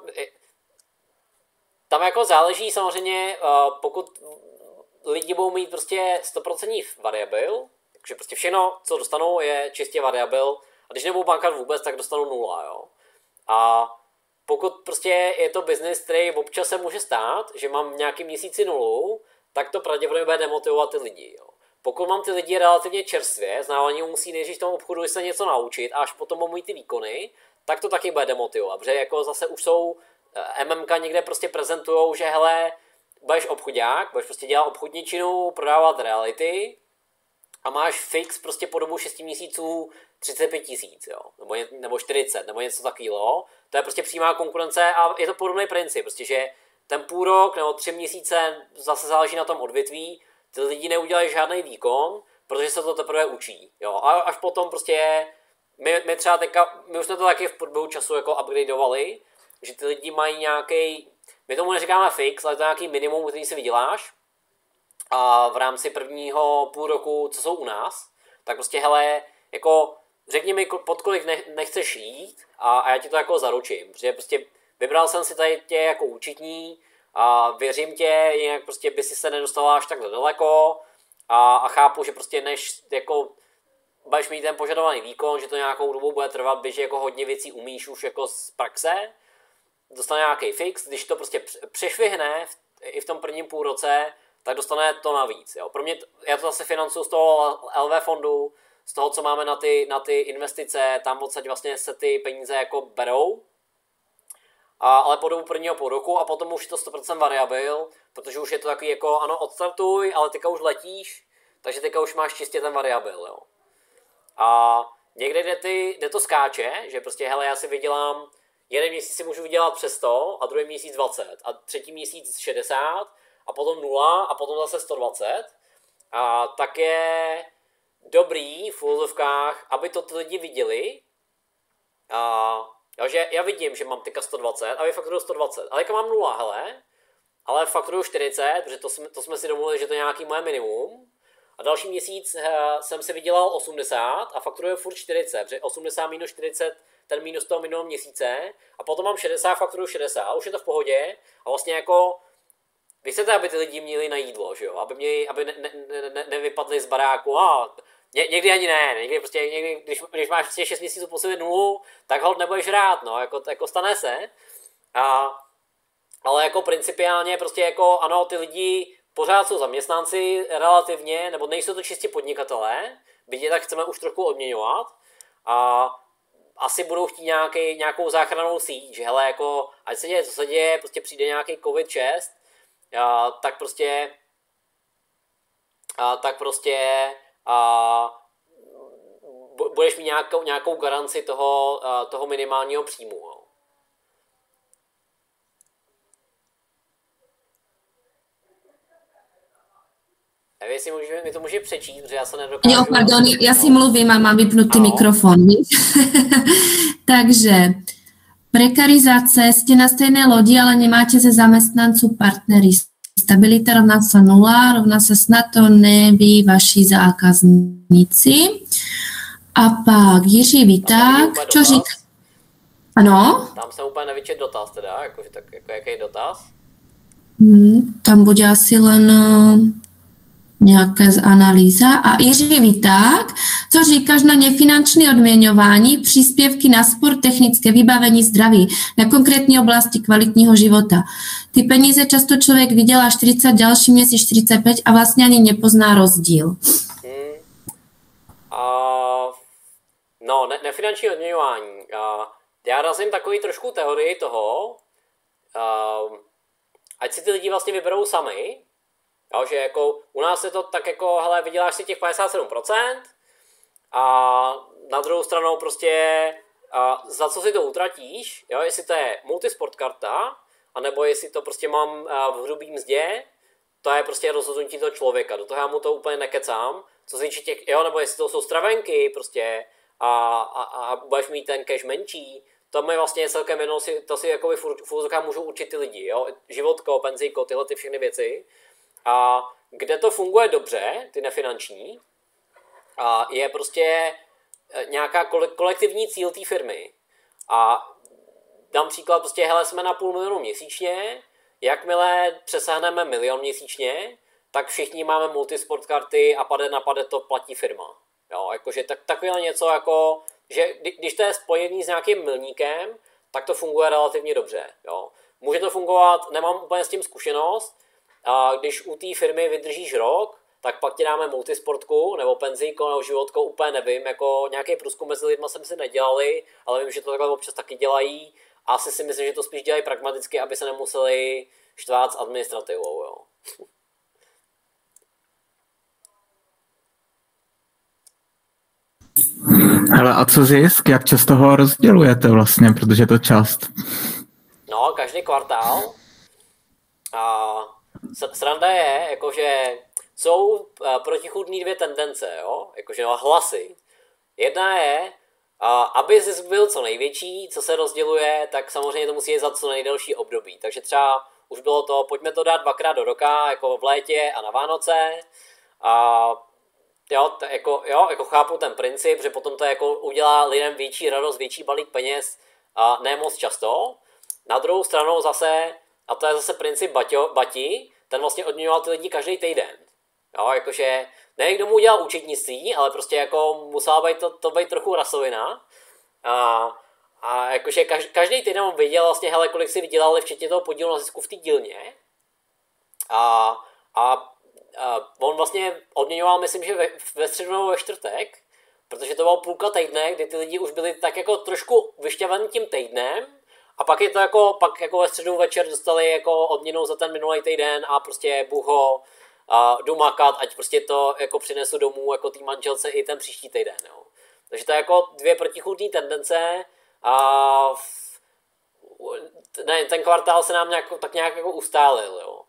tam jako záleží samozřejmě, pokud lidi budou mít prostě 100% variabil, takže prostě všechno, co dostanou, je čistě variabil, a když nebudou bankat vůbec, tak dostanou 0, jo. A pokud prostě je to business, který občas se může stát, že mám v nějakém měsíci 0, tak to pravděpodobně bude demotivovat ty lidi, jo. Pokud mám ty lidi relativně čerstvě, znamená, musí nejdřív v tom obchodu se něco naučit a až potom budou mít ty výkony, tak to taky bude demotivovat, protože jako zase už jsou MMK někde prostě prezentujou, že hele, budeš obchodák, budeš prostě dělat obchodničinu, prodávat reality a máš fix prostě po dobu 6 měsíců 35 000, jo, nebo 40, nebo něco takového. To je prostě přímá konkurence a je to podobný princip, prostě, že ten půl rok nebo 3 měsíce zase záleží na tom odvětví, ty lidi neudělají žádný výkon, protože se to teprve učí, jo, a až potom prostě my třeba teďka, my už jsme to taky v průběhu času jako upgradeovali, že ty lidi mají nějaký, my tomu neříkáme fix, ale to je nějaký minimum, který si vyděláš a v rámci prvního půl roku, co jsou u nás, tak prostě hele, jako řekni mi, pod kolik nechceš jít a já ti to jako zaručím, protože prostě vybral jsem si tady tě jako účetní a věřím tě, jinak prostě by si se nedostala až takhle daleko a chápu, že prostě než jako budeš mít ten požadovaný výkon, že to nějakou dobu bude trvat, běž jako hodně věcí umíš už jako z praxe, dostane nějaký fix, když to prostě přešvihne i v tom prvním půl roce, tak dostane to navíc. Jo. Pro mě, já to zase financuju z toho LV fondu, z toho, co máme na ty investice, tam odsaď vlastně se ty peníze jako berou, ale po dobu prvního půl roku a potom už je to 100% variabil, protože už je to takový jako, ano, odstartuj, ale teďka už letíš, takže teďka už máš čistě ten variabil, jo. A někde jde to skáče, že prostě, hele, já si vydělám, jeden měsíc si můžu vydělat přes 100 a druhý měsíc 20 a třetí měsíc 60 a potom 0 a potom zase 120 a tak je dobrý v úvozovkách, aby to ty lidi viděli že já vidím, že mám teďka 120 a vy fakturuju 120, ale teďka mám 0, hele, ale fakturuju 40, protože to jsme si domluvili, že to je nějaký moje minimum. A další měsíc jsem si vydělal 80 a fakturuju furt 40, protože 80 minus 40, ten minus toho minulého měsíce. A potom mám 60, fakturuju 60 a už je to v pohodě. A vlastně jako, vy chcete, aby ty lidi měli na jídlo, že jo? Aby nevypadli z baráku. Někdy ani ne, někdy když máš prostě 6 měsíců po sobě 0, tak holt nebudeš rád, no, jako stane se. Ale jako principiálně prostě jako ano, ty lidi pořád jsou zaměstnanci relativně, nebo nejsou to čistě podnikatelé, byť je tak chceme už trochu odměňovat a asi budou chtít nějakou záchrannou síť, že hele, jako, ať se děje, co se děje, prostě přijde nějaký COVID-6, tak prostě budeš mít nějakou garanci toho minimálního příjmu. Jo. Nevím, jestli mi to může přečíst, protože já se nedokážu... Jo, pardon, já si mluvím a mám vypnutý mikrofon. Takže prekarizace, ste na stejné lodi, ale nemáte ze zamestnanců partnery. Stabilita rovná sa nula, rovná sa snad to neví vaši zákazníci. A pak Jiří Víták, čo říká? Ano? Tam jsem úplně nevyčet dotaz teda, jakože tak, jako jaký dotaz? Tam bude asi len nějaká analýza. A Jiří Víták, co říkáš na nefinanční odměňování, příspěvky na sport, technické vybavení, zdraví, na konkrétní oblasti kvalitního života. Ty peníze často člověk vydělá 40, další měsíc 45 a vlastně ani nepozná rozdíl. No, nefinanční odměňování. Já razím takový trošku teorii toho, ať si ty lidi vlastně vyberou sami. Jo, že jako u nás je to tak jako, hele, vyděláš si těch 57% a na druhou stranou prostě za co si to utratíš, jo, jestli to je multisport karta, anebo jestli to prostě mám v hrubý mzdě, to je prostě rozhodnutí toho člověka, do toho já mu to úplně nekecám, co se týče těch, jo, nebo jestli to jsou stravenky prostě a budeš mít ten cash menší, to mi vlastně je celkem jedno, to si jako v úzokách můžou určit ty lidi, jo, životko, penzijko, tyhle ty všechny věci. A kde to funguje dobře, ty nefinanční, je prostě nějaká kolektivní cíl té firmy. A dám příklad, prostě hele, jsme na 500 000 měsíčně, jakmile přesáhneme 1 000 000 měsíčně, tak všichni máme multisport karty a pade na pade to platí firma. Jo, jakože takové něco jako, že když to je spojený s nějakým milníkem, tak to funguje relativně dobře. Jo. Může to fungovat, nemám úplně s tím zkušenost, a když u té firmy vydržíš rok, tak pak ti dáme multisportku, nebo penzijko, nebo životko, úplně nevím, jako nějaký průzkum mezi lidma jsem si nedělali, ale vím, že to takhle občas taky dělají a asi si myslím, že to spíš dělají pragmaticky, aby se nemuseli štvát s administrativou, jo. Hele, a co zisk? Jak často ho rozdělujete vlastně, protože je to část? No, každý kvartál. A sranda je, jakože jsou protichůdné 2 tendence, jo? Jakože hlasy. Jedna je, aby zisk byl co největší, co se rozděluje, tak samozřejmě to musí jít za co nejdelší období. Takže třeba už bylo to, pojďme to dát 2krát do roka, jako v létě a na Vánoce. A jako chápu ten princip, že potom to jako udělá lidem větší radost, větší balík peněz a ne moc často. Na druhou stranu zase, a to je zase princip Bati, ten vlastně odměňoval ty lidi každý týden. Jo, jakože nevím, kdo mu udělal účetnictví, ale prostě jako musela být to být trochu rasovina. A jakože každý týden on viděl vlastně, hele, kolik si vydělali, včetně toho podílu na zisku v té dílně. A on vlastně odměňoval, myslím, že ve středu nebo ve čtvrtek, protože to bylo půlka týdne, kdy ty lidi už byli tak jako trošku vyšťavení tím týdnem a pak je to pak ve středu večer dostali jako odměnu za ten minulý týden a prostě Bůh ho jdu makat, ať prostě to jako přinesu domů jako tý manželce i ten příští týden, jo. Takže to je jako 2 protichůdné tendence a ten kvartál se nám tak nějak jako ustálil, jo.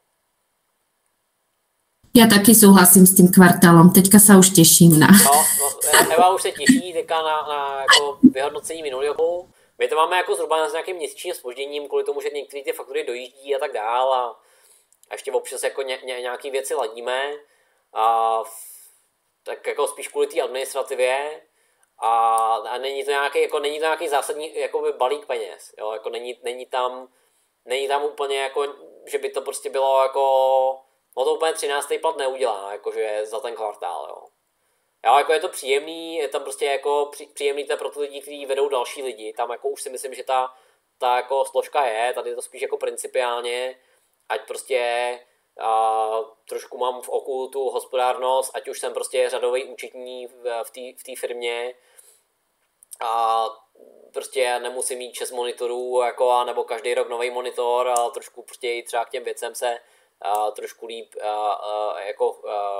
Já taky souhlasím s tím kvartálem, teďka se už těším na... No, Eva už se těší teďka na jako vyhodnocení minulého. My to máme jako zhruba s nějakým měsíčním zpožděním, kvůli tomu, že některé ty faktury dojíždí a tak dál a ještě občas jako nějaké věci ladíme a tak jako spíš kvůli té administrativě a není to nějaký zásadní jakoby balík peněz, jo, jako není tam úplně jako, že by to prostě bylo jako, no to úplně 13. plat neudělá, jakože za ten kvartál, jo. Jo, jako je to příjemný, je tam prostě jako příjemný to pro ty lidi, kteří vedou další lidi, tam jako už si myslím, že ta jako složka je, tady je to spíš jako principiálně, ať prostě trošku mám v oku tu hospodárnost, ať už jsem prostě řadový účetní v té firmě a prostě nemusím mít 6 monitorů jako, nebo každý rok nový monitor a trošku prostě i třeba k těm věcem se trošku líp jako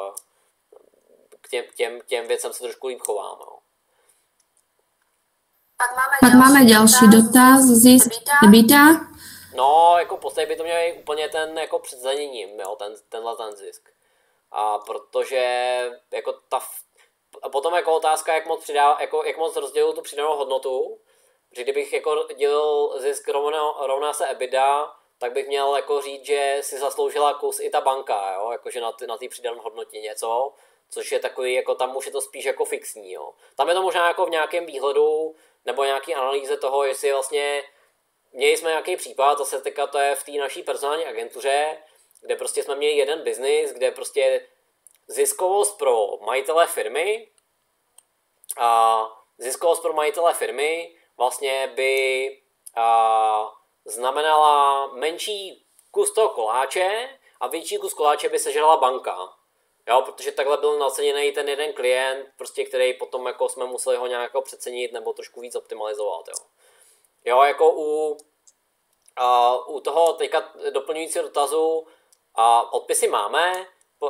k těm věcem se trošku líp chovám. No. Pak máme další dotaz, zisk EBITDA. No, jako v podstatě by to mělo úplně ten jako před zdaněním, jo, tenhle zisk. A protože jako a potom jako otázka, jak moc rozděluju tu přidanou hodnotu, že kdybych jako dělal zisk rovná se EBITDA, tak bych měl jako říct, že si zasloužila kus i ta banka, jo, jakože na té přidané hodnotě něco, což je takový, jako tam už je to spíš jako fixní, jo. Tam je to možná jako v nějakém výhledu, nebo nějaký analýze toho, jestli vlastně měli jsme nějaký případ, zase teďka to je v té naší personální agentuře, kde prostě jsme měli jeden biznis, kde prostě ziskovost pro majitele firmy vlastně by znamenala menší kus toho koláče a větší kus koláče by sežrala banka. Jo, protože takhle byl naceněný ten jeden klient, prostě, který potom jako jsme museli ho nějak přecenit nebo trošku víc optimalizovat. Jo, jako u toho teďka doplňujícího dotazu odpisy máme,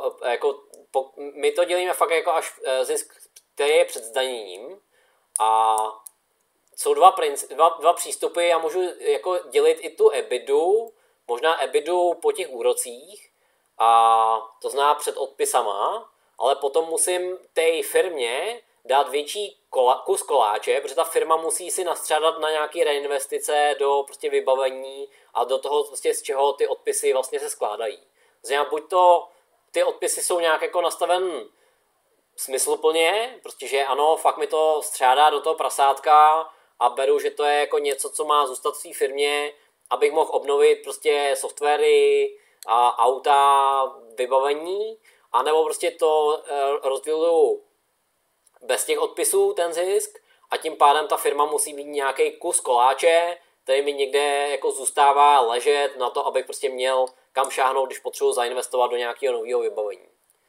my to dělíme fakt jako až zisk, který je před zdaněním a jsou dva přístupy, já můžu jako dělit i tu EBITu, možná EBITu po těch úrocích, a to zná před odpisama, ale potom musím té firmě dát větší kus koláče, protože ta firma musí si nastřádat na nějaké reinvestice do prostě vybavení a do toho prostě z čeho ty odpisy vlastně se skládají. Znamená, buď to ty odpisy jsou nějak jako nastaven smysluplně, protože ano, fakt mi to střádá do toho prasátka a beru, že to je jako něco, co má zůstat v té firmě, abych mohl obnovit prostě softwary a auta, vybavení, anebo prostě to rozděluju bez těch odpisů ten zisk a tím pádem ta firma musí mít nějaký kus koláče, který mi někde jako zůstává ležet na to, abych prostě měl kam šáhnout, když potřebuji zainvestovat do nějakého nového vybavení.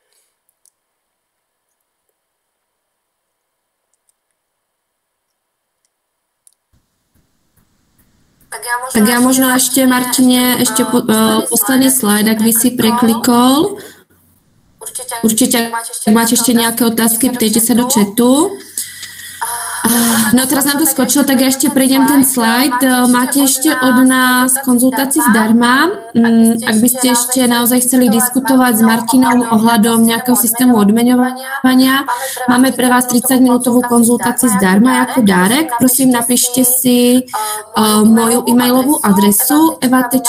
Tak já možná ještě, Martině, poslední slide, jak by si preklikol. Určitě, jak máš ještě nějaké otázky, ptejte se do chatu. No teraz nám to skočilo, tak ja ešte prejdem ten slide. Máte ešte od nás konzultácií zdarma. Ak by ste ešte naozaj chceli diskutovať s Martinou ohľadom nejakého systému odmeňovania, máme pre vás 30-minútovú konzultáciu zdarma ako dárek. Prosím, napíšte si moju e-mailovú adresu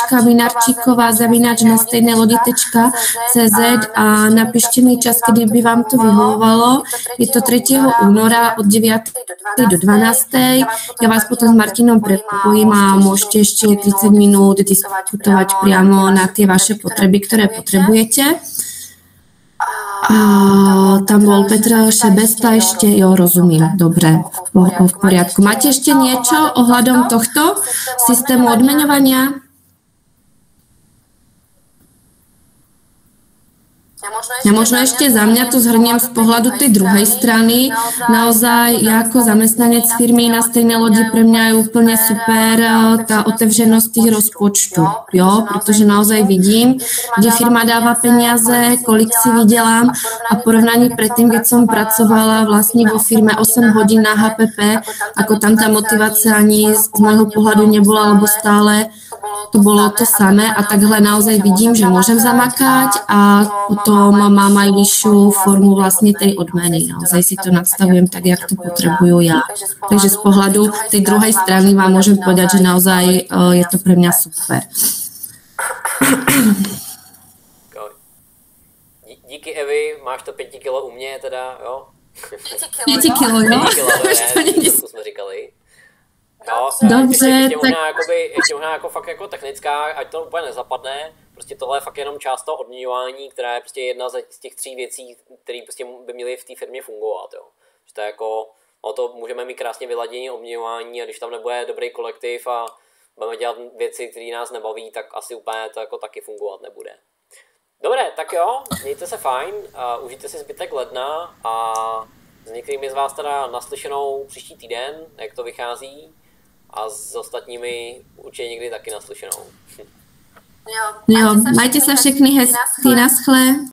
eva.minarčíková@nastejnelodi.cz a napíšte mi čas, kedy by vám to vyhovovalo. Je to 3. února od 9. do 12. Ja vás potom s Martinom prepojím a môžete ešte 30 minút diskutovať priamo na tie vaše potreby, ktoré potrebujete. Tam bol Petr Šebesta ešte, jo, rozumím, dobre, v poriadku. Máte ešte niečo ohľadom tohto systému odmeňovania? Ja možno ešte za mňa to zhrniem z pohľadu tej druhej strany. Naozaj, ja ako zamestnanec firmy na stejnej lodi pre mňa je úplne super tá otevřenosť tých rozpočtu, jo, pretože naozaj vidím, kde firma dáva peniaze, kolik si vydelám a porovnaní predtým, keď som pracovala vlastne vo firme 8 hodín na HPP, ako tam tá motivácia ani z môjho pohľadu nebola, lebo stále to bolo to samé a takhle naozaj vidím, že môžem zamakať a potom mám aj vyššiu formu vlastne tej odmeny. Naozaj si to nadstavujem tak, jak to potrebujú ja. Takže z pohľadu tej druhej strany vám môžem povedať, že naozaj je to pre mňa super. Díky Evi, máš to 5 kilo u mě teda, jo? 5 kilo, jo? 5 kilo, to jsme říkali. Jo, dobře, ještě možná jako fakt jako technická, ať to úplně nezapadne, prostě tohle je fakt jenom část toho odměňování, která je prostě jedna z těch 3 věcí, které prostě by měly v té firmě fungovat, jo. Že to je jako, no to můžeme mít krásně vyladění odměňování a když tam nebude dobrý kolektiv a budeme dělat věci, které nás nebaví, tak asi úplně to jako taky fungovat nebude. Dobré, tak jo, mějte se fajn, užijte si zbytek ledna a s některými z vás teda naslyšenou příští týden, jak to vychází, a s ostatními určitě někdy taky naslyšenou. Jo, majte sa všechny hezky, naschle.